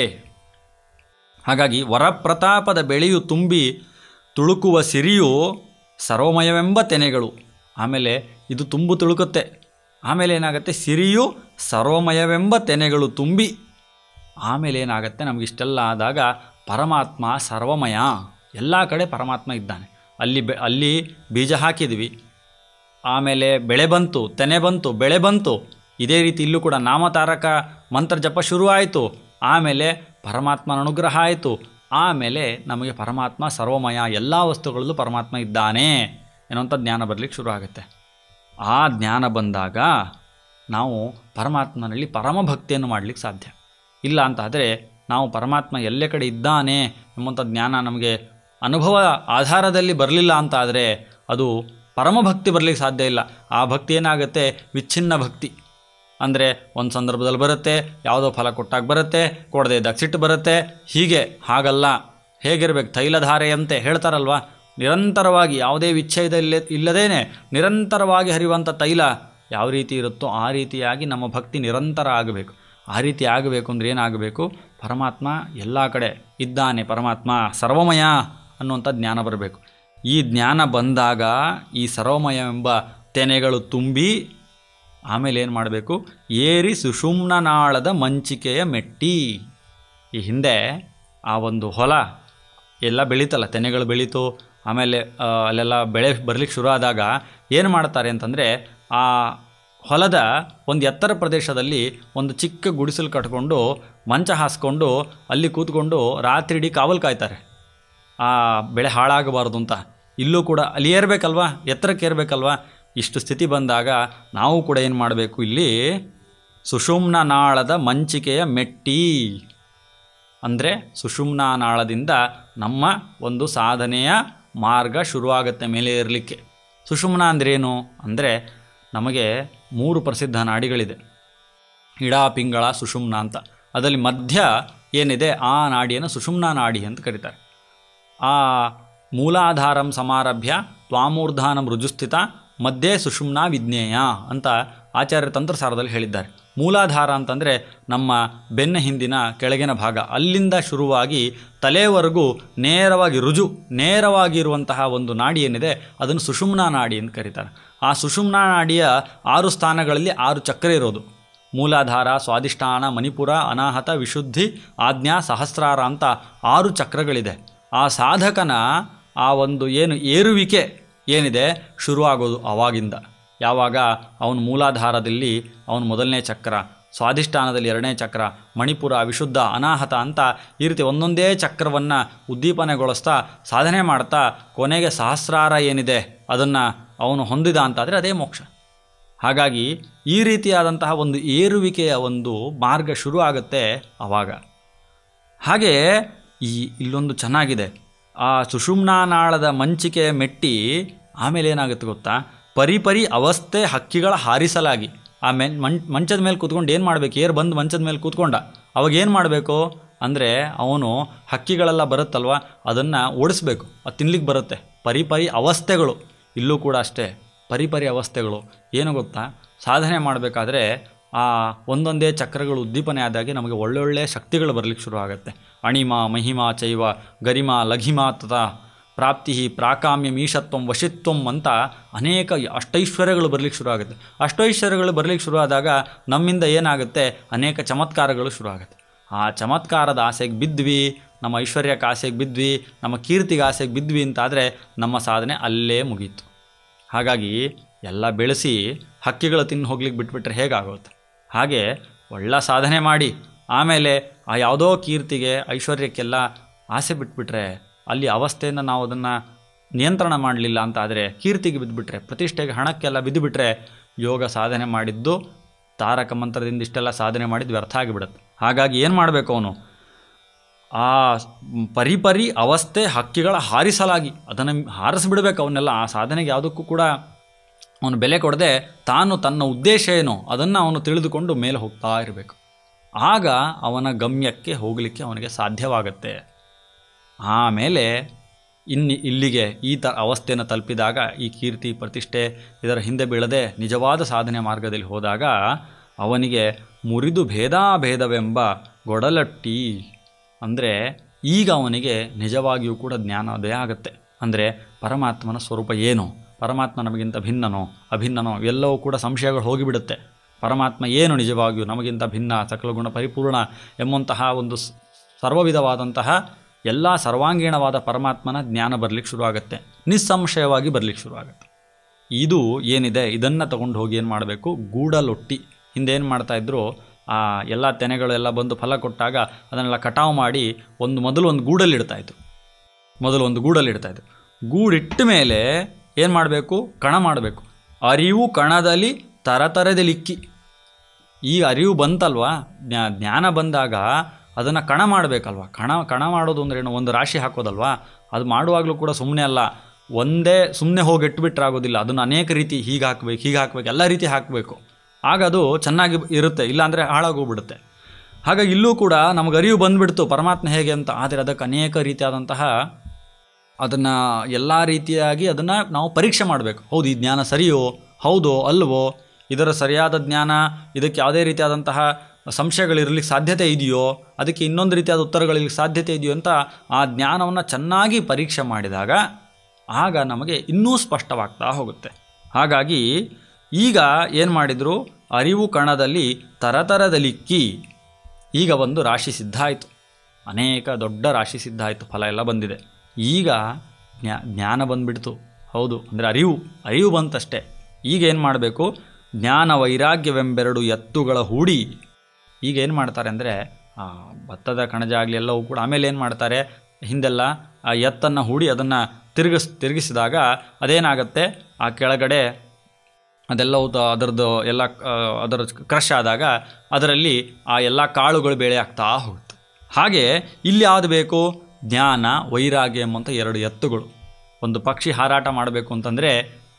ಹಾಗಾಗಿ ವರಪ್ರತಾಪದ ಬೆಳೆಯು ತುಂಬಿ ತುಳುಕುವ ಸಿರಿಯು ಸರ್ವಮಯವೆಂಬ ತೆನೆಗಳು. ಆಮೇಲೆ ಇದು ತುಂಬು ತುಳುಕುತ್ತೆ. ಆಮೇಲೆ ಏನಾಗುತ್ತೆ, ಸಿರಿಯು ಸರ್ವಮಯವೆಂಬ ತೆನೆಗಳು ತುಂಬಿ, ಆಮೇಲೆ ಏನಾಗುತ್ತೆ, ನಮಗಿಷ್ಟೆಲ್ಲ ಆದಾಗ ಪರಮಾತ್ಮ ಸರ್ವಮಯ, ಎಲ್ಲ ಕಡೆ ಪರಮಾತ್ಮ ಇದ್ದಾನೆ. ಅಲ್ಲಿ ಬೆ ಅಲ್ಲಿ ಬೀಜ ಹಾಕಿದ್ವಿ, ಆಮೇಲೆ ಬೆಳೆ ಬಂತು, ತೆನೆ ಬಂತು, ಬೆಳೆ ಬಂತು. ಇದೇ ರೀತಿ ಇಲ್ಲೂ ಕೂಡ ನಾಮತಾರಕ ಮಂತ್ರ ಜಪ ಶುರುವಾಯಿತು. ಆಮೇಲೆ ಪರಮಾತ್ಮನ ಅನುಗ್ರಹ ಆಯಿತು. ಆಮೇಲೆ ನಮಗೆ ಪರಮಾತ್ಮ ಸರ್ವಮಯ, ಎಲ್ಲ ವಸ್ತುಗಳಲ್ಲೂ ಪರಮಾತ್ಮ ಇದ್ದಾನೆ ಎನ್ನುವಂಥ ಜ್ಞಾನ ಬರಲಿಕ್ಕೆ ಶುರು ಆಗುತ್ತೆ. ಆ ಜ್ಞಾನ ಬಂದಾಗ ನಾವು ಪರಮಾತ್ಮನಲ್ಲಿ ಪರಮ ಭಕ್ತಿಯನ್ನು ಮಾಡಲಿಕ್ಕೆ ಸಾಧ್ಯ. ಇಲ್ಲ ಅಂತಾದರೆ ನಾವು ಪರಮಾತ್ಮ ಎಲ್ಲೇ ಕಡೆ ಇದ್ದಾನೆ ಎಂಬಂಥ ಜ್ಞಾನ ನಮಗೆ ಅನುಭವ ಆಧಾರದಲ್ಲಿ ಬರಲಿಲ್ಲ ಅಂತಾದರೆ ಅದು ಪರಮ ಭಕ್ತಿ ಬರಲಿಕ್ಕೆ ಸಾಧ್ಯ ಇಲ್ಲ. ಆ ಭಕ್ತಿ ಏನಾಗುತ್ತೆ, ವಿಚ್ಛಿನ್ನ ಭಕ್ತಿ. ಅಂದರೆ ಒಂದು ಸಂದರ್ಭದಲ್ಲಿ ಬರುತ್ತೆ, ಯಾವುದೋ ಫಲ ಕೊಟ್ಟಾಗ ಬರುತ್ತೆ, ಕೊಡದೆ ಇದ್ದಾಗ ಸಿಟ್ಟು ಬರುತ್ತೆ. ಹೀಗೆ ಹಾಗಲ್ಲ. ಹೇಗಿರಬೇಕು, ತೈಲಧಾರೆಯಂತೆ ಹೇಳ್ತಾರಲ್ವ, ನಿರಂತರವಾಗಿ ಯಾವುದೇ ವಿಚ್ಛೇದ ಇಲ್ಲ ಇಲ್ಲದೇನೆ ನಿರಂತರವಾಗಿ ಹರಿಯುವಂಥ ತೈಲ ಯಾವ ರೀತಿ ಇರುತ್ತೋ ಆ ರೀತಿಯಾಗಿ ನಮ್ಮ ಭಕ್ತಿ ನಿರಂತರ ಆಗಬೇಕು. ಆ ರೀತಿ ಆಗಬೇಕು ಅಂದರೆ ಏನಾಗಬೇಕು, ಪರಮಾತ್ಮ ಎಲ್ಲ ಕಡೆ ಇದ್ದಾನೆ, ಪರಮಾತ್ಮ ಸರ್ವಮಯ ಅನ್ನುವಂಥ ಜ್ಞಾನ ಬರಬೇಕು. ಈ ಜ್ಞಾನ ಬಂದಾಗ ಈ ಸರ್ವಮಯ ಎಂಬ ತೆನೆಗಳು ತುಂಬಿ ಆಮೇಲೆ ಏನು ಮಾಡಬೇಕು, ಏರಿ ಸುಷುಮ್ನನಾಳದ ಮಂಚಿಕೆಯ ಮೆಟ್ಟಿ. ಈ ಹಿಂದೆ ಆ ಒಂದು ಹೊಲ ಎಲ್ಲ ಬೆಳೀತಲ್ಲ, ತೆನೆಗಳು ಬೆಳೀತು, ಆಮೇಲೆ ಅಲ್ಲೆಲ್ಲ ಬೆಳೆ ಬರಲಿಕ್ಕೆ ಶುರು ಆದಾಗ ಏನು ಮಾಡ್ತಾರೆ ಅಂತಂದರೆ, ಆ ಹೊಲದ ಒಂದು ಎತ್ತರ ಪ್ರದೇಶದಲ್ಲಿ ಒಂದು ಚಿಕ್ಕ ಗುಡಿಸಲು ಕಟ್ಕೊಂಡು ಮಂಚ ಹಾಸ್ಕೊಂಡು ಅಲ್ಲಿ ಕೂತ್ಕೊಂಡು ರಾತ್ರಿ ಇಡೀ ಕಾವಲು ಕಾಯ್ತಾರೆ, ಆ ಬೆಳೆ ಹಾಳಾಗಬಾರ್ದು ಅಂತ. ಇಲ್ಲೂ ಕೂಡ ಅಲ್ಲಿ ಏರಬೇಕಲ್ವ, ಎತ್ತರಕ್ಕೆ ಏರಬೇಕಲ್ವ. ಇಷ್ಟು ಸ್ಥಿತಿ ಬಂದಾಗ ನಾವು ಕೂಡ ಏನು ಮಾಡಬೇಕು, ಇಲ್ಲಿ ಸುಷುಮ್ನ ನಾಳದ ಮಂಚಿಕೆಯ ಮೆಟ್ಟಿ ಅಂದರೆ ಸುಷುಮ್ನ ನಾಳದಿಂದ ನಮ್ಮ ಒಂದು ಸಾಧನೆಯ ಮಾರ್ಗ ಶುರುವಾಗುತ್ತೆ ಮೇಲೆ ಇರಲಿಕ್ಕೆ. ಸುಷುಮ್ನ ಅಂದ್ರೇನು ಅಂದರೆ ನಮಗೆ ಮೂರು ಪ್ರಸಿದ್ಧ ನಾಡಿಗಳಿದೆ, ಇಡಾ ಪಿಂಗಳ ಸುಷುಮ್ನ ಅಂತ. ಅದರಲ್ಲಿ ಮಧ್ಯ ಏನಿದೆ ಆ ನಾಡಿಯನ್ನು ಸುಷುಮ್ನ ನಾಡಿ ಅಂತ ಕರೀತಾರೆ. ಆ ಮೂಲಾಧಾರಂ ಸಮಾರಭ್ಯ ತ್ವಾಮೂರ್ಧಾನಂ ರುಜುಸ್ಥಿತ ಮಧ್ಯೆ ಸುಷುಮ್ನ ವಿಜ್ಞೇಯ ಅಂತ ಆಚಾರ್ಯ ತಂತ್ರಸಾರದಲ್ಲಿ ಹೇಳಿದ್ದಾರೆ. ಮೂಲಾಧಾರ ಅಂತಂದರೆ ನಮ್ಮ ಬೆನ್ನ ಹಿಂದಿನ ಕೆಳಗಿನ ಭಾಗ, ಅಲ್ಲಿಂದ ಶುರುವಾಗಿ ತಲೆವರೆಗೂ ನೇರವಾಗಿ ರುಜು ನೇರವಾಗಿರುವಂತಹ ಒಂದು ನಾಡಿ ಏನಿದೆ ಅದನ್ನು ಸುಷುಮ್ನ ನಾಡಿ ಅಂತ ಕರೀತಾರೆ. ಆ ಸುಷುಮ್ನ ನಾಡಿಯ ಆರು ಸ್ಥಾನಗಳಲ್ಲಿ ಆರು ಚಕ್ರ ಇರೋದು. ಮೂಲಾಧಾರ, ಸ್ವಾಧಿಷ್ಠಾನ, ಮಣಿಪುರ, ಅನಾಹತ, ವಿಶುದ್ಧಿ, ಆಜ್ಞಾ, ಸಹಸ್ರಾರ ಅಂತ ಆರು ಚಕ್ರಗಳಿದೆ. ಆ ಸಾಧಕನ ಆ ಒಂದು ಏನು ಏರುವಿಕೆ ಏನಿದೆ ಶುರುವಾಗೋದು ಆವಾಗಿಂದ. ಯಾವಾಗ ಅವನು ಮೂಲಾಧಾರದಲ್ಲಿ ಅವನು ಮೊದಲನೇ ಚಕ್ರ, ಸ್ವಾಧಿಷ್ಠಾನದಲ್ಲಿ ಎರಡನೇ ಚಕ್ರ, ಮಣಿಪುರ, ವಿಶುದ್ಧ, ಅನಾಹತ ಅಂತ ಈ ರೀತಿ ಒಂದೊಂದೇ ಚಕ್ರವನ್ನು ಉದ್ದೀಪನೆಗೊಳಿಸ್ತಾ ಸಾಧನೆ ಮಾಡ್ತಾ ಕೊನೆಗೆ ಸಹಸ್ರಾರ ಏನಿದೆ ಅದನ್ನು ಅವನು ಹೊಂದಿದ ಅಂತಾದರೆ ಅದೇ ಮೋಕ್ಷ. ಹಾಗಾಗಿ ಈ ರೀತಿಯಾದಂತಹ ಒಂದು ಏರುವಿಕೆಯ ಒಂದು ಮಾರ್ಗ ಶುರು ಆಗುತ್ತೆ ಆವಾಗ. ಹಾಗೆ ಈ ಇಲ್ಲೊಂದು ಚೆನ್ನಾಗಿದೆ, ಆ ಸುಷುಮ್ನಾನಾಳದ ಮಂಚಿಕೆಯ ಮೆಟ್ಟಿ ಆಮೇಲೆ ಏನಾಗುತ್ತೆ ಗೊತ್ತಾ, ಪರಿಪರಿ ಅವಸ್ಥೆ ಹಕ್ಕಿಗಳ ಹಾರಿಸಲಾಗಿ. ಆ ಮೆನ್ ಮಂ ಮಂಚದ ಮೇಲೆ ಕೂತ್ಕೊಂಡು ಏನು ಮಾಡಬೇಕು, ಏರ್ ಬಂದು ಮಂಚದ ಮೇಲೆ ಕೂತ್ಕೊಂಡ ಅವಾಗ ಏನು ಮಾಡಬೇಕು ಅಂದರೆ ಅವನು ಹಕ್ಕಿಗಳೆಲ್ಲ ಬರುತ್ತಲ್ವ ಅದನ್ನು ಓಡಿಸ್ಬೇಕು, ಅದು ತಿನ್ಲಿಕ್ಕೆ ಬರುತ್ತೆ. ಪರಿಪರಿ ಅವಸ್ಥೆಗಳು ಇಲ್ಲೂ ಕೂಡ ಅಷ್ಟೇ, ಪರಿಪರಿ ಅವಸ್ಥೆಗಳು ಏನು ಗೊತ್ತಾ, ಸಾಧನೆ ಮಾಡಬೇಕಾದ್ರೆ ಆ ಒಂದೊಂದೇ ಚಕ್ರಗಳು ಉದ್ದೀಪನೆ ಆದಾಗೆ ನಮಗೆ ಒಳ್ಳೊಳ್ಳೆ ಶಕ್ತಿಗಳು ಬರಲಿಕ್ಕೆ ಶುರು ಆಗುತ್ತೆ. ಅಣಿಮ ಮಹಿಮಾ ಚೈವ ಗರಿಮ ಲಘಿಮಾ ತಥಾ ಪ್ರಾಪ್ತಿ ಪ್ರಾಕಾಮ್ಯಂ ಈಶತ್ವಂ ವಶಿತ್ವಂ ಅಂತ ಅನೇಕ ಅಷ್ಟೈಶ್ವರ್ಯಗಳು ಬರಲಿಕ್ಕೆ ಶುರು ಆಗುತ್ತೆ. ಅಷ್ಟೈಶ್ವರ್ಯಗಳು ಬರಲಿಕ್ಕೆ ಶುರು ಆದಾಗ ನಮ್ಮಿಂದ ಏನಾಗುತ್ತೆ, ಅನೇಕ ಚಮತ್ಕಾರಗಳು ಶುರು ಆಗುತ್ತೆ. ಆ ಚಮತ್ಕಾರದ ಆಸೆಗೆ ಬಿದ್ವಿ, ನಮ್ಮ ಐಶ್ವರ್ಯಕ್ಕೆ ಆಸೆಗೆ ಬಿದ್ವಿ, ನಮ್ಮ ಕೀರ್ತಿಗೆ ಆಸೆಗೆ ಬಿದ್ವಿ ಅಂತಾದರೆ ನಮ್ಮ ಸಾಧನೆ ಅಲ್ಲೇ ಮುಗೀತು. ಹಾಗಾಗಿ ಎಲ್ಲ ಬೆಳೆಸಿ ಹಕ್ಕಿಗಳು ತಿನ್ನು ಹೋಗ್ಲಿಕ್ಕೆ ಬಿಟ್ಬಿಟ್ರೆ ಹೇಗಾಗುತ್ತೆ. ಹಾಗೆ ಒಳ್ಳೆ ಸಾಧನೆ ಮಾಡಿ ಆಮೇಲೆ ಆ ಯಾವುದೋ ಕೀರ್ತಿಗೆ ಐಶ್ವರ್ಯಕ್ಕೆಲ್ಲ ಆಸೆ ಬಿಟ್ಬಿಟ್ರೆ, ಅಲ್ಲಿ ಅವಸ್ಥೆಯನ್ನು ನಾವು ಅದನ್ನು ನಿಯಂತ್ರಣ ಮಾಡಲಿಲ್ಲ ಅಂತ ಆದರೆ, ಕೀರ್ತಿಗೆ ಬಿದ್ದುಬಿಟ್ರೆ, ಪ್ರತಿಷ್ಠೆಗೆ ಹಣಕ್ಕೆಲ್ಲ ಬಿದ್ದುಬಿಟ್ರೆ, ಯೋಗ ಸಾಧನೆ ಮಾಡಿದ್ದು ತಾರಕ ಮಂತ್ರದಿಂದ ಇಷ್ಟೆಲ್ಲ ಸಾಧನೆ ಮಾಡಿದ್ದು ವ್ಯರ್ಥ ಆಗಿಬಿಡುತ್ತೆ. ಹಾಗಾಗಿ ಏನು ಮಾಡಬೇಕು ಅವನು? ಆ ಪರಿಪರಿ ಅವಸ್ಥೆ ಹಕ್ಕಿಗಳ ಹಾರಿಸಲಾಗಿ ಅದನ್ನು ಹಾರಿಸಿಬಿಡ್ಬೇಕು ಅವನ್ನೆಲ್ಲ. ಆ ಸಾಧನೆಗೆ ಯಾವುದಕ್ಕೂ ಕೂಡ ಅವನು ಬೆಲೆ ಕೊಡದೆ ತಾನು ತನ್ನ ಉದ್ದೇಶ ಏನೋ ಅದನ್ನು ಅವನು ತಿಳಿದುಕೊಂಡು ಮೇಲೆ ಹೋಗ್ತಾ ಇರಬೇಕು. ಆಗ ಅವನ ಗಮ್ಯಕ್ಕೆ ಹೋಗಲಿಕ್ಕೆ ಅವನಿಗೆ ಸಾಧ್ಯವಾಗತ್ತೆ. ಆಮೇಲೆ ಇನ್ನು ಇಲ್ಲಿಗೆ ಈ ತ ಅವಸ್ಥೆಯನ್ನು ತಲುಪಿದಾಗ, ಈ ಕೀರ್ತಿ ಪ್ರತಿಷ್ಠೆ ಇದರ ಹಿಂದೆ ಬೀಳದೆ ನಿಜವಾದ ಸಾಧನೆ ಮಾರ್ಗದಲ್ಲಿ ಹೋದಾಗ ಅವನಿಗೆ ಮುರಿದು ಭೇದಾಭೇದವೆಂಬ ಗೊಡಲಟ್ಟಿ, ಅಂದರೆ ಈಗ ಅವನಿಗೆ ನಿಜವಾಗಿಯೂ ಕೂಡ ಜ್ಞಾನೋದಯ ಆಗುತ್ತೆ. ಅಂದರೆ ಪರಮಾತ್ಮನ ಸ್ವರೂಪ ಏನು, ಪರಮಾತ್ಮ ನಮಗಿಂತ ಭಿನ್ನನೋ ಅಭಿನ್ನನೋ ಎಲ್ಲವೂ ಕೂಡ ಸಂಶಯಗಳು ಹೋಗಿಬಿಡುತ್ತೆ. ಪರಮಾತ್ಮ ಏನು ನಿಜವಾಗಿಯೂ ನಮಗಿಂತ ಭಿನ್ನ, ಸಕಲ ಗುಣ ಪರಿಪೂರ್ಣ ಎಂಬಂತಹ ಒಂದು ಸರ್ವವಿಧವಾದಂತಹ ಎಲ್ಲ ಸರ್ವಾಂಗೀಣವಾದ ಪರಮಾತ್ಮನ ಜ್ಞಾನ ಬರಲಿಕ್ಕೆ ಶುರುವಾಗುತ್ತೆ, ನಿಸ್ಸಂಶಯವಾಗಿ ಬರಲಿಕ್ಕೆ ಶುರುವಾಗುತ್ತೆ. ಇದು ಏನಿದೆ ಇದನ್ನು ತಗೊಂಡು ಹೋಗಿ ಏನು ಮಾಡಬೇಕು? ಗೂಡಲೊಟ್ಟಿ. ಹಿಂದೇನು ಮಾಡ್ತಾಯಿದ್ರು, ಆ ಎಲ್ಲ ತೆನೆಗಳೆಲ್ಲ ಬಂದು ಫಲ ಕೊಟ್ಟಾಗ ಅದನ್ನೆಲ್ಲ ಕಟಾವು ಮಾಡಿ ಒಂದು ಮೊದಲು ಒಂದು ಗೂಡಲ್ಲಿಡ್ತಾಯಿದ್ರು ಮೊದಲು ಒಂದು ಗೂಡಲ್ಲಿಡ್ತಾಯಿದ್ರು ಗೂಡಿಟ್ಟ ಮೇಲೆ ಏನು ಮಾಡಬೇಕು? ಕಣ ಮಾಡಬೇಕು. ಅರಿವು ಕಣದಲ್ಲಿ ತರತರದಲಿಕ್ಕಿ. ಈ ಅರಿವು ಬಂತಲ್ವಾ, ಜ್ಞಾ ಜ್ಞಾನ ಬಂದಾಗ ಅದನ್ನು ಕಣ ಮಾಡಬೇಕಲ್ವ. ಕಣ ಕಣ ಮಾಡೋದು ಅಂದ್ರೆ ಏನು? ಒಂದು ರಾಶಿ ಹಾಕೋದಲ್ವಾ. ಅದು ಮಾಡುವಾಗಲೂ ಕೂಡ ಸುಮ್ಮನೆ ಅಲ್ಲ, ಒಂದೇ ಸುಮ್ಮನೆ ಹೋಗಿ ಇಟ್ಬಿಟ್ರೆ ಆಗೋದಿಲ್ಲ. ಅದನ್ನು ಅನೇಕ ರೀತಿ ಹೀಗೆ ಹಾಕಬೇಕು ಹೀಗೆ ಹಾಕಬೇಕು ಎಲ್ಲ ರೀತಿ ಹಾಕಬೇಕು. ಆಗ ಅದು ಚೆನ್ನಾಗಿ ಇರುತ್ತೆ, ಇಲ್ಲಾಂದರೆ ಹಾಳಾಗೋಗ್ಬಿಡುತ್ತೆ. ಹಾಗಾಗಿ ಇಲ್ಲೂ ಕೂಡ ನಮಗೆ ಅರಿವು ಬಂದುಬಿಡ್ತು ಪರಮಾತ್ಮ ಹೇಗೆ ಅಂತ. ಆದರೆ ಅದಕ್ಕೆ ಅನೇಕ ರೀತಿಯಾದಂತಹ ಅದನ್ನು ಎಲ್ಲ ರೀತಿಯಾಗಿ ಅದನ್ನು ನಾವು ಪರೀಕ್ಷೆ ಮಾಡಬೇಕು. ಹೌದು, ಈ ಜ್ಞಾನ ಸರಿಯೋ ಹೌದೋ ಅಲ್ವೋ, ಇದರ ಸರಿಯಾದ ಜ್ಞಾನ, ಇದಕ್ಕೆ ಯಾವುದೇ ರೀತಿಯಾದಂತಹ ಸಂಶಯಗಳಿರಲಿಕ್ಕೆ ಸಾಧ್ಯತೆ ಇದೆಯೋ, ಅದಕ್ಕೆ ಇನ್ನೊಂದು ರೀತಿಯಾದ ಉತ್ತರಗಳಿರಲಿಕ್ಕೆ ಸಾಧ್ಯತೆ ಇದೆಯೋ ಅಂತ ಆ ಜ್ಞಾನವನ್ನು ಚೆನ್ನಾಗಿ ಪರೀಕ್ಷೆ ಮಾಡಿದಾಗ ಆಗ ನಮಗೆ ಇನ್ನೂ ಸ್ಪಷ್ಟವಾಗ್ತಾ ಹೋಗುತ್ತೆ. ಹಾಗಾಗಿ ಈಗ ಏನು ಮಾಡಿದರು? ಅರಿವು ಕಣದಲ್ಲಿ ತರತರದಲಿಕ್ಕಿ. ಈಗ ಒಂದು ರಾಶಿ ಸಿದ್ಧ ಆಯಿತು, ಅನೇಕ ದೊಡ್ಡ ರಾಶಿ ಸಿದ್ಧ ಆಯಿತು, ಫಲ ಎಲ್ಲ ಬಂದಿದೆ. ಈಗ ಜ್ಞಾ ಜ್ಞಾನ ಬಂದುಬಿಡ್ತು. ಹೌದು, ಅಂದರೆ ಅರಿವು ಅರಿವು ಬಂತಷ್ಟೇ. ಈಗ ಏನು ಮಾಡಬೇಕು? ಜ್ಞಾನ ವೈರಾಗ್ಯವೆಂಬೆರಡು ಎತ್ತುಗಳ ಹೂಡಿ. ಈಗ ಏನು ಮಾಡ್ತಾರೆ ಅಂದರೆ, ಭತ್ತದ ಕಣಜ ಆಗಲಿ ಎಲ್ಲವೂ ಕೂಡ ಆಮೇಲೆ ಏನು ಮಾಡ್ತಾರೆ, ಹಿಂದೆಲ್ಲ ಆ ಎತ್ತನ್ನು ಹೂಡಿ ಅದನ್ನು ತಿರುಗಿಸ್ ತಿರುಗಿಸಿದಾಗ ಅದೇನಾಗುತ್ತೆ, ಆ ಕೆಳಗಡೆ ಅದೆಲ್ಲವೂ ಅದರದ್ದು ಎಲ್ಲ ಅದರ ಕ್ರಶ್ ಆದಾಗ ಅದರಲ್ಲಿ ಆ ಎಲ್ಲ ಕಾಳುಗಳು ಬೇಳೆ ಆಗ್ತಾ ಹೋಗುತ್ತೆ. ಹಾಗೆ ಇಲ್ಲಿ ಯಾವುದು ಬೇಕು? ಜ್ಞಾನ ವೈರಾಗ್ಯ ಎಂಬಂಥ ಎರಡು ಎತ್ತುಗಳು. ಒಂದು ಪಕ್ಷಿ ಹಾರಾಟ ಮಾಡಬೇಕು ಅಂತಂದರೆ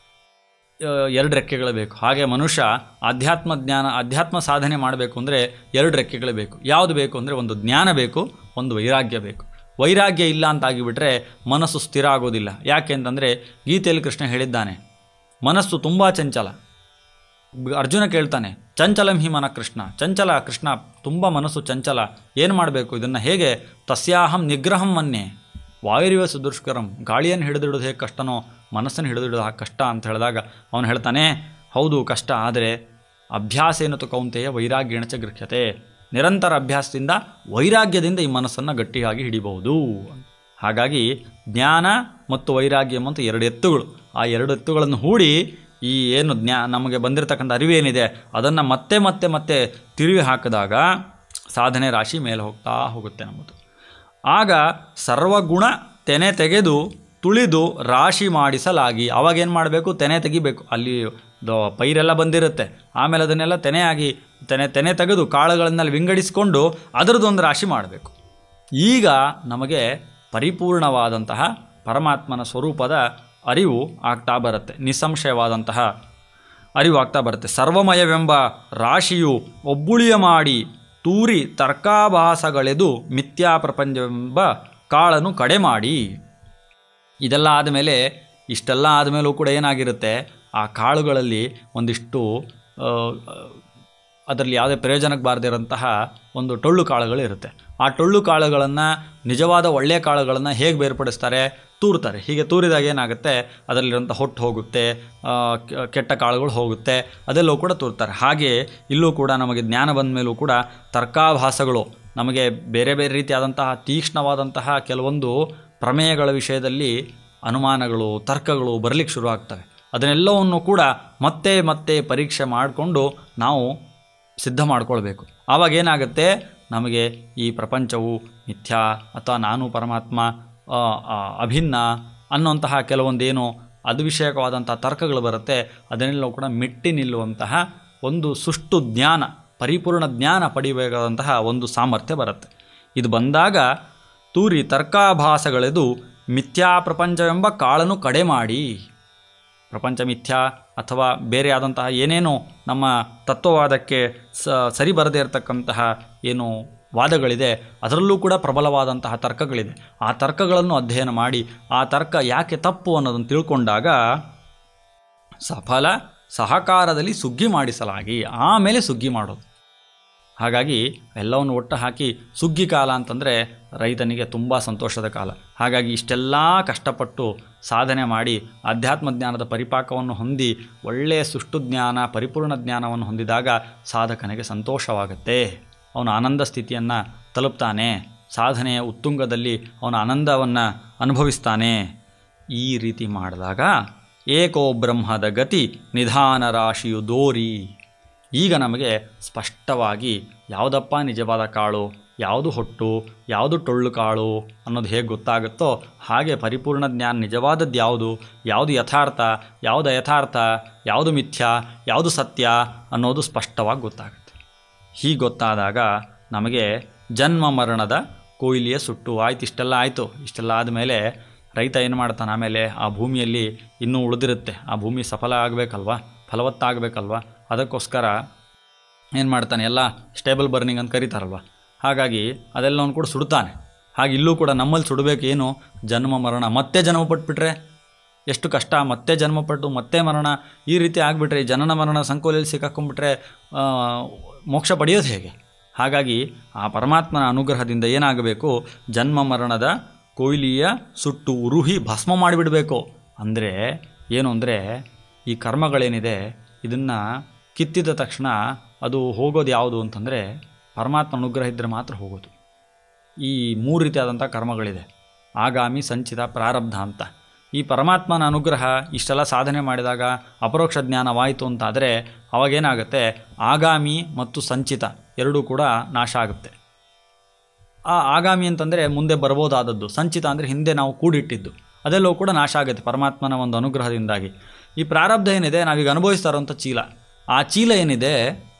ಎರಡು ರೆಕ್ಕೆಗಳು ಬೇಕು. ಹಾಗೆ ಮನುಷ್ಯ ಆಧ್ಯಾತ್ಮ ಜ್ಞಾನ ಆಧ್ಯಾತ್ಮ ಸಾಧನೆ ಮಾಡಬೇಕು ಅಂದರೆ ಎರಡು ರೆಕ್ಕೆಗಳು ಬೇಕು. ಯಾವುದು ಬೇಕು ಅಂದರೆ ಒಂದು ಜ್ಞಾನ ಬೇಕು, ಒಂದು ವೈರಾಗ್ಯ ಬೇಕು. ವೈರಾಗ್ಯ ಇಲ್ಲ ಅಂತಾಗಿಬಿಟ್ರೆ ಮನಸ್ಸು ಸ್ಥಿರ ಆಗೋದಿಲ್ಲ. ಯಾಕೆ ಅಂತಂದರೆ ಗೀತೆಯಲ್ಲಿ ಕೃಷ್ಣ ಹೇಳಿದ್ದಾನೆ, ಮನಸ್ಸು ತುಂಬ ಚಂಚಲ. ಅರ್ಜುನ ಕೇಳ್ತಾನೆ, ಚಂಚಲಂ ಹಿ ಮನ ಕೃಷ್ಣ, ಚಂಚಲ ಕೃಷ್ಣ, ತುಂಬ ಮನಸ್ಸು ಚಂಚಲ, ಏನು ಮಾಡಬೇಕು ಇದನ್ನು? ಹೇಗೆ? ತಸ್ಯಾಹಂ ನಿಗ್ರಹಂ ಮನ್ನೆ ವಾಯುರಿವ ಸುದುಷ್ಕರಂ. ಗಾಳಿಯನ್ನು ಹಿಡಿದಿಡೋದು ಹೇಗೆ ಕಷ್ಟನೋ ಮನಸ್ಸನ್ನು ಹಿಡಿದಿಡೋದು ಹಾಗೆ ಕಷ್ಟ ಅಂತ ಹೇಳಿದಾಗ ಅವನು ಹೇಳ್ತಾನೆ, ಹೌದು ಕಷ್ಟ, ಆದರೆ ಅಭ್ಯಾಸ ಏನತ್ತು ಕೌಂತೆಯ ವೈರಾಗ್ಯಣ ಚ ಗೃಹ್ಯತೆ. ನಿರಂತರ ಅಭ್ಯಾಸದಿಂದ ವೈರಾಗ್ಯದಿಂದ ಈ ಮನಸ್ಸನ್ನು ಗಟ್ಟಿಯಾಗಿ ಹಿಡಿಬಹುದು. ಹಾಗಾಗಿ ಜ್ಞಾನ ಮತ್ತು ವೈರಾಗ್ಯ ಎಂಬಂತ ಎರಡು ಎತ್ತುಗಳು, ಆ ಎರಡು ಎತ್ತುಗಳನ್ನು ಹೂಡಿ ಈ ಏನು ಜ್ಞಾ ನಮಗೆ ಬಂದಿರತಕ್ಕಂಥ ಅರಿವೇನಿದೆ ಅದನ್ನು ಮತ್ತೆ ಮತ್ತೆ ಮತ್ತೆ ತಿರುವಿ ಹಾಕಿದಾಗ ಸಾಧನೆ ರಾಶಿ ಮೇಲೆ ಹೋಗ್ತಾ ಹೋಗುತ್ತೆ ನಮ್ಮದು. ಆಗ ಸರ್ವಗುಣ ತೆನೆ ತೆಗೆದು ತುಳಿದು ರಾಶಿ ಮಾಡಿಸಲಾಗಿ. ಅವಾಗೇನು ಮಾಡಬೇಕು? ತೆನೆ ತೆಗಿಬೇಕು. ಅಲ್ಲಿ ಪೈರೆಲ್ಲ ಬಂದಿರುತ್ತೆ, ಆಮೇಲೆ ಅದನ್ನೆಲ್ಲ ತೆನೆಯಾಗಿ ತೆನೆ ತೆನೆ ತೆಗೆದು ಕಾಳುಗಳನ್ನೆಲ್ಲ ವಿಂಗಡಿಸಿಕೊಂಡು ಅದರದ್ದೊಂದು ರಾಶಿ ಮಾಡಬೇಕು. ಈಗ ನಮಗೆ ಪರಿಪೂರ್ಣವಾದಂತಹ ಪರಮಾತ್ಮನ ಸ್ವರೂಪದ ಅರಿವು ಆಗ್ತಾ ಬರುತ್ತೆ, ನಿಸ್ಸಂಶಯವಾದಂತಹ ಅರಿವು ಆಗ್ತಾ ಬರುತ್ತೆ. ಸರ್ವಮಯವೆಂಬ ರಾಶಿಯು ಒಬ್ಬುಳಿಯ ಮಾಡಿ ತೂರಿ ತರ್ಕಾಭಾಸಗಳೆದು ಮಿಥ್ಯಾ ಪ್ರಪಂಚವೆಂಬ ಕಾಳನ್ನು ಕಡೆ ಮಾಡಿ. ಇದೆಲ್ಲ ಆದಮೇಲೆ ಇಷ್ಟೆಲ್ಲ ಆದಮೇಲೂ ಕೂಡ ಏನಾಗಿರುತ್ತೆ, ಆ ಕಾಳುಗಳಲ್ಲಿ ಒಂದಿಷ್ಟು ಅದರಲ್ಲಿ ಯಾವುದೇ ಪ್ರಯೋಜನಕ್ಕೆ ಬಾರದಿರೋಂತಹ ಒಂದು ಟೊಳ್ಳು ಕಾಳುಗಳಿರುತ್ತೆ. ಆ ಟೊಳ್ಳು ಕಾಳುಗಳನ್ನು ನಿಜವಾದ ಒಳ್ಳೆಯ ಕಾಳುಗಳನ್ನು ಹೇಗೆ ಬೇರ್ಪಡಿಸ್ತಾರೆ? ತೂರ್ತಾರೆ. ಹೀಗೆ ತೂರಿದಾಗ ಏನಾಗುತ್ತೆ, ಅದರಲ್ಲಿರೋಂಥ ಹೊಟ್ಟು ಹೋಗುತ್ತೆ, ಕೆಟ್ಟ ಕಾಳುಗಳು ಹೋಗುತ್ತೆ, ಅದೆಲ್ಲವೂ ಕೂಡ ತೂರ್ತಾರೆ. ಹಾಗೆ ಇಲ್ಲೂ ಕೂಡ ನಮಗೆ ಜ್ಞಾನ ಬಂದ ಮೇಲೂ ಕೂಡ ತರ್ಕಾಭಾಸಗಳು, ನಮಗೆ ಬೇರೆ ಬೇರೆ ರೀತಿಯಾದಂತಹ ತೀಕ್ಷ್ಣವಾದಂತಹ ಕೆಲವೊಂದು ಪ್ರಮೇಯಗಳ ವಿಷಯದಲ್ಲಿ ಅನುಮಾನಗಳು ತರ್ಕಗಳು ಬರಲಿಕ್ಕೆ ಶುರು ಆಗ್ತವೆ. ಅದನ್ನೆಲ್ಲವನ್ನು ಕೂಡ ಮತ್ತೆ ಮತ್ತೆ ಪರೀಕ್ಷೆ ಮಾಡಿಕೊಂಡು ನಾವು ಸಿದ್ಧ ಮಾಡ್ಕೊಳ್ಬೇಕು. ಆವಾಗ ಏನಾಗುತ್ತೆ, ನಮಗೆ ಈ ಪ್ರಪಂಚವು ಮಿಥ್ಯಾ ಅಥವಾ ನಾನು ಪರಮಾತ್ಮ ಅಭಿನ್ನ ಅನ್ನುವಂತಹ ಕೆಲವೊಂದೇನು ಅದು ವಿಷಯಕವಾದಂಥ ತರ್ಕಗಳು ಬರುತ್ತೆ. ಅದನ್ನೆಲ್ಲವೂ ಕೂಡ ಮೆಟ್ಟಿ ನಿಲ್ಲುವಂತಹ ಒಂದು ಸುಷ್ಟು ಜ್ಞಾನ, ಪರಿಪೂರ್ಣ ಜ್ಞಾನ ಪಡೆಯಬೇಕಾದಂತಹ ಒಂದು ಸಾಮರ್ಥ್ಯ ಬರುತ್ತೆ. ಇದು ಬಂದಾಗ ತೂರಿ ತರ್ಕಾಭಾಸಗಳೆದು ಮಿಥ್ಯಾ ಪ್ರಪಂಚವೆಂಬ ಕಾಳನ್ನು ಕಡೆ ಮಾಡಿ, ಪ್ರಪಂಚ ಮಿಥ್ಯಾ ಅಥವಾ ಬೇರೆ ಆದಂತಹ ಏನೇನೋ ನಮ್ಮ ತತ್ವವಾದಕ್ಕೆ ಸರಿ ಬರದೇ ಇರತಕ್ಕಂತಹ ಏನು ವಾದಗಳಿದೆ ಅದರಲ್ಲೂ ಕೂಡ ಪ್ರಬಲವಾದಂತಹ ತರ್ಕಗಳಿದೆ. ಆ ತರ್ಕಗಳನ್ನು ಅಧ್ಯಯನ ಮಾಡಿ ಆ ತರ್ಕ ಯಾಕೆ ತಪ್ಪು ಅನ್ನೋದನ್ನು ತಿಳ್ಕೊಂಡಾಗ ಸಫಲ ಸಹಕಾರದಲ್ಲಿ ಸುಗ್ಗಿ ಮಾಡಿಸಲಾಗಿ ಆಮೇಲೆ ಸುಗ್ಗಿ ಮಾಡೋದು. ಹಾಗಾಗಿ ಎಲ್ಲವನ್ನು ಒಟ್ಟು ಹಾಕಿ ಸುಗ್ಗಿ ಕಾಲ ಅಂತಂದರೆ ರೈತನಿಗೆ ತುಂಬ ಸಂತೋಷದ ಕಾಲ. ಹಾಗಾಗಿ ಇಷ್ಟೆಲ್ಲ ಕಷ್ಟಪಟ್ಟು ಸಾಧನೆ ಮಾಡಿ ಆಧ್ಯಾತ್ಮ ಜ್ಞಾನದ ಪರಿಪಾಕವನ್ನು ಹೊಂದಿ ಒಳ್ಳೆಯ ಸುಷ್ಟು ಜ್ಞಾನ, ಪರಿಪೂರ್ಣ ಜ್ಞಾನವನ್ನು ಹೊಂದಿದಾಗ ಸಾಧಕನಿಗೆ ಸಂತೋಷವಾಗುತ್ತೆ. ಅವನು ಆನಂದ ಸ್ಥಿತಿಯನ್ನು ತಲುಪ್ತಾನೆ, ಸಾಧನೆಯ ಉತ್ತುಂಗದಲ್ಲಿ ಅವನ ಆನಂದವನ್ನು ಅನುಭವಿಸ್ತಾನೆ. ಈ ರೀತಿ ಮಾಡಿದಾಗ ಏಕೋ ಬ್ರಹ್ಮದ ಗತಿ ನಿಧಾನ ರಾಶಿಯು ದೋರಿ. ಈಗ ನಮಗೆ ಸ್ಪಷ್ಟವಾಗಿ ಯಾವುದಪ್ಪ ನಿಜವಾದ ಕಾಳು, ಯಾವುದು ಹೊಟ್ಟು, ಯಾವುದು ಟೊಳ್ಳು ಕಾಳು ಅನ್ನೋದು ಹೇಗೆ ಗೊತ್ತಾಗುತ್ತೋ ಹಾಗೆ ಪರಿಪೂರ್ಣ ಜ್ಞಾನ ನಿಜವಾದದ್ದು ಯಾವುದು, ಯಾವುದು ಯಥಾರ್ಥ, ಯಾವುದು ಯಥಾರ್ಥ, ಯಾವುದು ಮಿಥ್ಯಾ, ಯಾವುದು ಸತ್ಯ ಅನ್ನೋದು ಸ್ಪಷ್ಟವಾಗಿ ಗೊತ್ತಾಗುತ್ತೆ. ಹೀಗೆ ಗೊತ್ತಾದಾಗ ನಮಗೆ ಜನ್ಮ ಮರಣದ ಕೊಯ್ಲಿಯ ಸುಟ್ಟು ಆಯ್ತು. ಇಷ್ಟೆಲ್ಲ ಆಯಿತು. ಇಷ್ಟೆಲ್ಲ ಆದಮೇಲೆ ರೈತ ಏನು ಮಾಡ್ತಾನೆ, ಆಮೇಲೆ ಆ ಭೂಮಿಯಲ್ಲಿ ಇನ್ನೂ ಉಳಿದಿರುತ್ತೆ. ಆ ಭೂಮಿ ಸಫಲ ಆಗಬೇಕಲ್ವ, ಫಲವತ್ತಾಗಬೇಕಲ್ವ, ಅದಕ್ಕೋಸ್ಕರ ಏನು ಮಾಡ್ತಾನೆ, ಎಲ್ಲ ಸ್ಟೇಬಲ್ ಬರ್ನಿಂಗ್ ಅಂತ ಕರೀತಾರಲ್ವ, ಹಾಗಾಗಿ ಅದೆಲ್ಲವನ್ನು ಕೂಡ ಸುಡ್ತಾನೆ. ಹಾಗೆ ಇಲ್ಲೂ ಕೂಡ ನಮ್ಮಲ್ಲಿ ಸುಡಬೇಕು ಏನು, ಜನ್ಮ ಮರಣ. ಮತ್ತೆ ಜನ್ಮ ಪಟ್ಬಿಟ್ರೆ ಎಷ್ಟು ಕಷ್ಟ, ಮತ್ತೆ ಜನ್ಮಪಟ್ಟು ಮತ್ತೆ ಮರಣ, ಈ ರೀತಿ ಆಗಿಬಿಟ್ರೆ ಜನನ ಮರಣ ಸಂಕೋಲೆಯಲ್ಲಿ ಸಿಕ್ಕಾಕೊಂಡ್ಬಿಟ್ರೆ ಮೋಕ್ಷ ಪಡೆಯೋದು ಹೇಗೆ? ಹಾಗಾಗಿ ಆ ಪರಮಾತ್ಮನ ಅನುಗ್ರಹದಿಂದ ಏನಾಗಬೇಕು, ಜನ್ಮ ಮರಣದ ಕೊಯ್ಲಿಯ ಸುಟ್ಟು ಉರುಹಿ ಭಸ್ಮ ಮಾಡಿಬಿಡಬೇಕು. ಅಂದರೆ ಏನು ಅಂದರೆ ಈ ಕರ್ಮಗಳೇನಿದೆ ಇದನ್ನು ಕಿತ್ತಿದ ತಕ್ಷಣ ಅದು ಹೋಗೋದು ಯಾವುದು ಅಂತಂದರೆ ಪರಮಾತ್ಮ ಅನುಗ್ರಹ ಇದ್ದರೆ ಮಾತ್ರ ಹೋಗೋದು. ಈ ಮೂರು ರೀತಿಯಾದಂಥ ಕರ್ಮಗಳಿದೆ, ಆಗಾಮಿ, ಸಂಚಿತ, ಪ್ರಾರಬ್ಧ ಅಂತ. ಈ ಪರಮಾತ್ಮನ ಅನುಗ್ರಹ ಇಷ್ಟೆಲ್ಲ ಸಾಧನೆ ಮಾಡಿದಾಗ ಅಪರೋಕ್ಷ ಜ್ಞಾನವಾಯಿತು ಅಂತಾದರೆ ಅವಾಗೇನಾಗುತ್ತೆ, ಆಗಾಮಿ ಮತ್ತು ಸಂಚಿತ ಎರಡೂ ಕೂಡ ನಾಶ ಆಗುತ್ತೆ. ಆ ಆಗಾಮಿ ಅಂತಂದರೆ ಮುಂದೆ ಬರ್ಬೋದಾದದ್ದು, ಸಂಚಿತ ಅಂದರೆ ಹಿಂದೆ ನಾವು ಕೂಡಿಟ್ಟಿದ್ದು, ಅದೆಲ್ಲವೂ ಕೂಡ ನಾಶ ಆಗುತ್ತೆ ಪರಮಾತ್ಮನ ಒಂದು ಅನುಗ್ರಹದಿಂದಾಗಿ. ಈ ಪ್ರಾರಬ್ಧ ಏನಿದೆ, ನಾವೀಗ ಅನುಭವಿಸ್ತಾ ಇರೋಂಥ ಚೀಲ, ಆ ಚೀಲ ಏನಿದೆ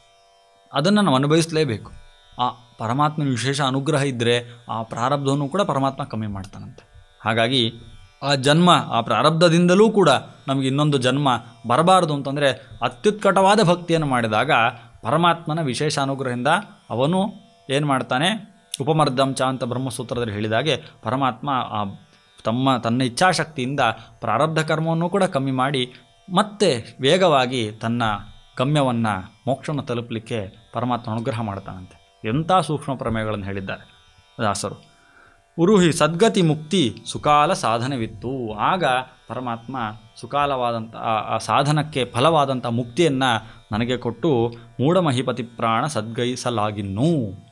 ಅದನ್ನು ನಾವು ಅನುಭವಿಸಲೇಬೇಕು. ಆ ಪರಮಾತ್ಮನ ವಿಶೇಷ ಅನುಗ್ರಹ ಇದ್ದರೆ ಆ ಪ್ರಾರಬ್ಧವನ್ನು ಕೂಡ ಪರಮಾತ್ಮ ಕಮ್ಮಿ ಮಾಡ್ತಾನಂತೆ. ಹಾಗಾಗಿ ಆ ಜನ್ಮ, ಆ ಪ್ರಾರಬ್ಧದಿಂದಲೂ ಕೂಡ ನಮಗೆ ಇನ್ನೊಂದು ಜನ್ಮ ಬರಬಾರ್ದು ಅಂತಂದರೆ ಅತ್ಯುತ್ಕಟವಾದ ಭಕ್ತಿಯನ್ನು ಮಾಡಿದಾಗ ಪರಮಾತ್ಮನ ವಿಶೇಷ ಅನುಗ್ರಹದಿಂದ ಅವನು ಏನು ಮಾಡ್ತಾನೆ, ಉಪಮರ್ದಂಚ ಅಂತ ಬ್ರಹ್ಮಸೂತ್ರದಲ್ಲಿ ಹೇಳಿದಾಗೆ ಪರಮಾತ್ಮ ಆ ತಮ್ಮ ತನ್ನ ಇಚ್ಛಾಶಕ್ತಿಯಿಂದ ಪ್ರಾರಬ್ಧ ಕರ್ಮವನ್ನು ಕೂಡ ಕಮ್ಮಿ ಮಾಡಿ ಮತ್ತೆ ವೇಗವಾಗಿ ತನ್ನ ಗಮ್ಯವನ್ನು ಮೋಕ್ಷವನ್ನು ತಲುಪಲಿಕ್ಕೆ ಪರಮಾತ್ಮ ಅನುಗ್ರಹ ಮಾಡ್ತಾನಂತೆ. ಎಂಥ ಸೂಕ್ಷ್ಮ ಪ್ರಮೇಯಗಳನ್ನು ಹೇಳಿದ್ದಾರೆ ದಾಸರು. ಉರುಹಿ ಸದ್ಗತಿ ಮುಕ್ತಿ ಸುಕಾಲ ಸಾಧನವಿತ್ತು. ಆಗ ಪರಮಾತ್ಮ ಸುಕಾಲವಾದಂಥ ಆ ಸಾಧನಕ್ಕೆ ಫಲವಾದಂಥ ಮುಕ್ತಿಯನ್ನು ನನಗೆ ಕೊಟ್ಟು ಮೂಢಮಹಿಪತಿ ಪ್ರಾಣ ಸದ್ಗೈಸಲಾಗಿನ್ನೂ,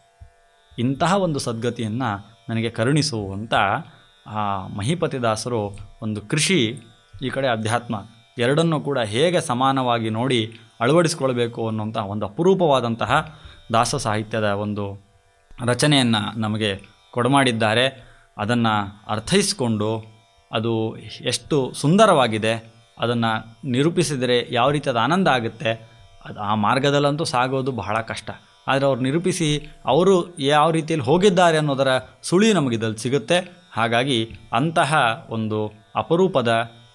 ಇಂತಹ ಒಂದು ಸದ್ಗತಿಯನ್ನು ನನಗೆ ಕರುಣಿಸು ಅಂತ ಆ ಮಹಿಪತಿ ದಾಸರು ಒಂದು ಕೃಷಿ, ಈ ಕಡೆ ಅಧ್ಯಾತ್ಮ ಎರಡನ್ನೂ ಕೂಡ ಹೇಗೆ ಸಮಾನವಾಗಿ ನೋಡಿ ಅಳವಡಿಸ್ಕೊಳ್ಬೇಕು ಅನ್ನುವಂಥ ಒಂದು ಅಪರೂಪವಾದಂತಹ ದಾಸ ಸಾಹಿತ್ಯದ ಒಂದು ರಚನೆಯನ್ನು ನಮಗೆ ಕೊಡಮಾಡಿದ್ದಾರೆ. ಅದನ್ನು ಅರ್ಥೈಸಿಕೊಂಡು ಅದು ಎಷ್ಟು ಸುಂದರವಾಗಿದೆ, ಅದನ್ನು ನಿರೂಪಿಸಿದರೆ ಯಾವ ರೀತಿಯಾದ ಆನಂದ ಆಗುತ್ತೆ, ಅದು ಆ ಮಾರ್ಗದಲ್ಲಂತೂ ಸಾಗೋದು ಬಹಳ ಕಷ್ಟ. ಆದರೆ ಅವ್ರು ನಿರೂಪಿಸಿ ಅವರು ಯಾವ ರೀತಿಯಲ್ಲಿ ಹೋಗಿದ್ದಾರೆ ಅನ್ನೋದರ ಸುಳಿ ನಮಗಿದಲ್ಲಿ ಸಿಗುತ್ತೆ. ಹಾಗಾಗಿ ಅಂತಹ ಒಂದು ಅಪರೂಪದ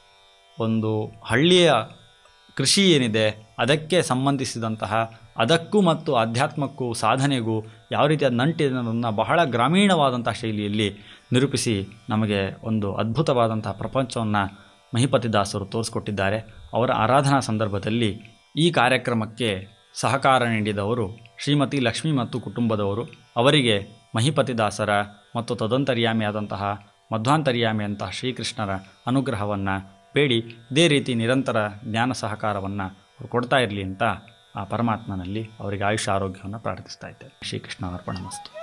ಒಂದು ಹಳ್ಳಿಯ ಕೃಷಿ ಏನಿದೆ ಅದಕ್ಕೆ ಸಂಬಂಧಿಸಿದಂತಹ, ಅದಕ್ಕೂ ಮತ್ತು ಆಧ್ಯಾತ್ಮಕ್ಕೂ ಸಾಧನೆಗೂ ಯಾವ ರೀತಿಯಾದ ನಂಟಿದೆ ಅನ್ನೋದನ್ನು ಬಹಳ ಗ್ರಾಮೀಣವಾದಂಥ ಶೈಲಿಯಲ್ಲಿ ನಿರೂಪಿಸಿ ನಮಗೆ ಒಂದು ಅದ್ಭುತವಾದಂತಹ ಪ್ರಪಂಚವನ್ನು ಮಹಿಪತಿದಾಸರು ತೋರಿಸ್ಕೊಟ್ಟಿದ್ದಾರೆ. ಅವರ ಆರಾಧನಾ ಸಂದರ್ಭದಲ್ಲಿ ಈ ಕಾರ್ಯಕ್ರಮಕ್ಕೆ ಸಹಕಾರ ನೀಡಿದವರು ಶ್ರೀಮತಿ ಲಕ್ಷ್ಮಿ ಮತ್ತು ಕುಟುಂಬದವರು. ಅವರಿಗೆ ಮಹಿಪತಿದಾಸರ ಮತ್ತು ತದಂತರ್ಯಾಮಿಯಾದಂತಹ ಮಧ್ವಾಂತರ್ಯಾಮಿಯಂತಹ ಶ್ರೀಕೃಷ್ಣರ ಅನುಗ್ರಹವನ್ನು ಬೇಡಿ ಇದೇ ರೀತಿ ನಿರಂತರ ಜ್ಞಾನ ಸಹಕಾರವನ್ನು ಅವರು ಕೊಡ್ತಾ ಇರಲಿ ಅಂತ ಆ ಪರಮಾತ್ಮನಲ್ಲಿ ಅವರಿಗೆ ಆಯುಷ್ಯ ಆರೋಗ್ಯವನ್ನು ಪ್ರಾರ್ಥಿಸ್ತಾ ಇದ್ದೇವೆ. ಶ್ರೀಕೃಷ್ಣ ಅರ್ಪಣಮಸ್ತು.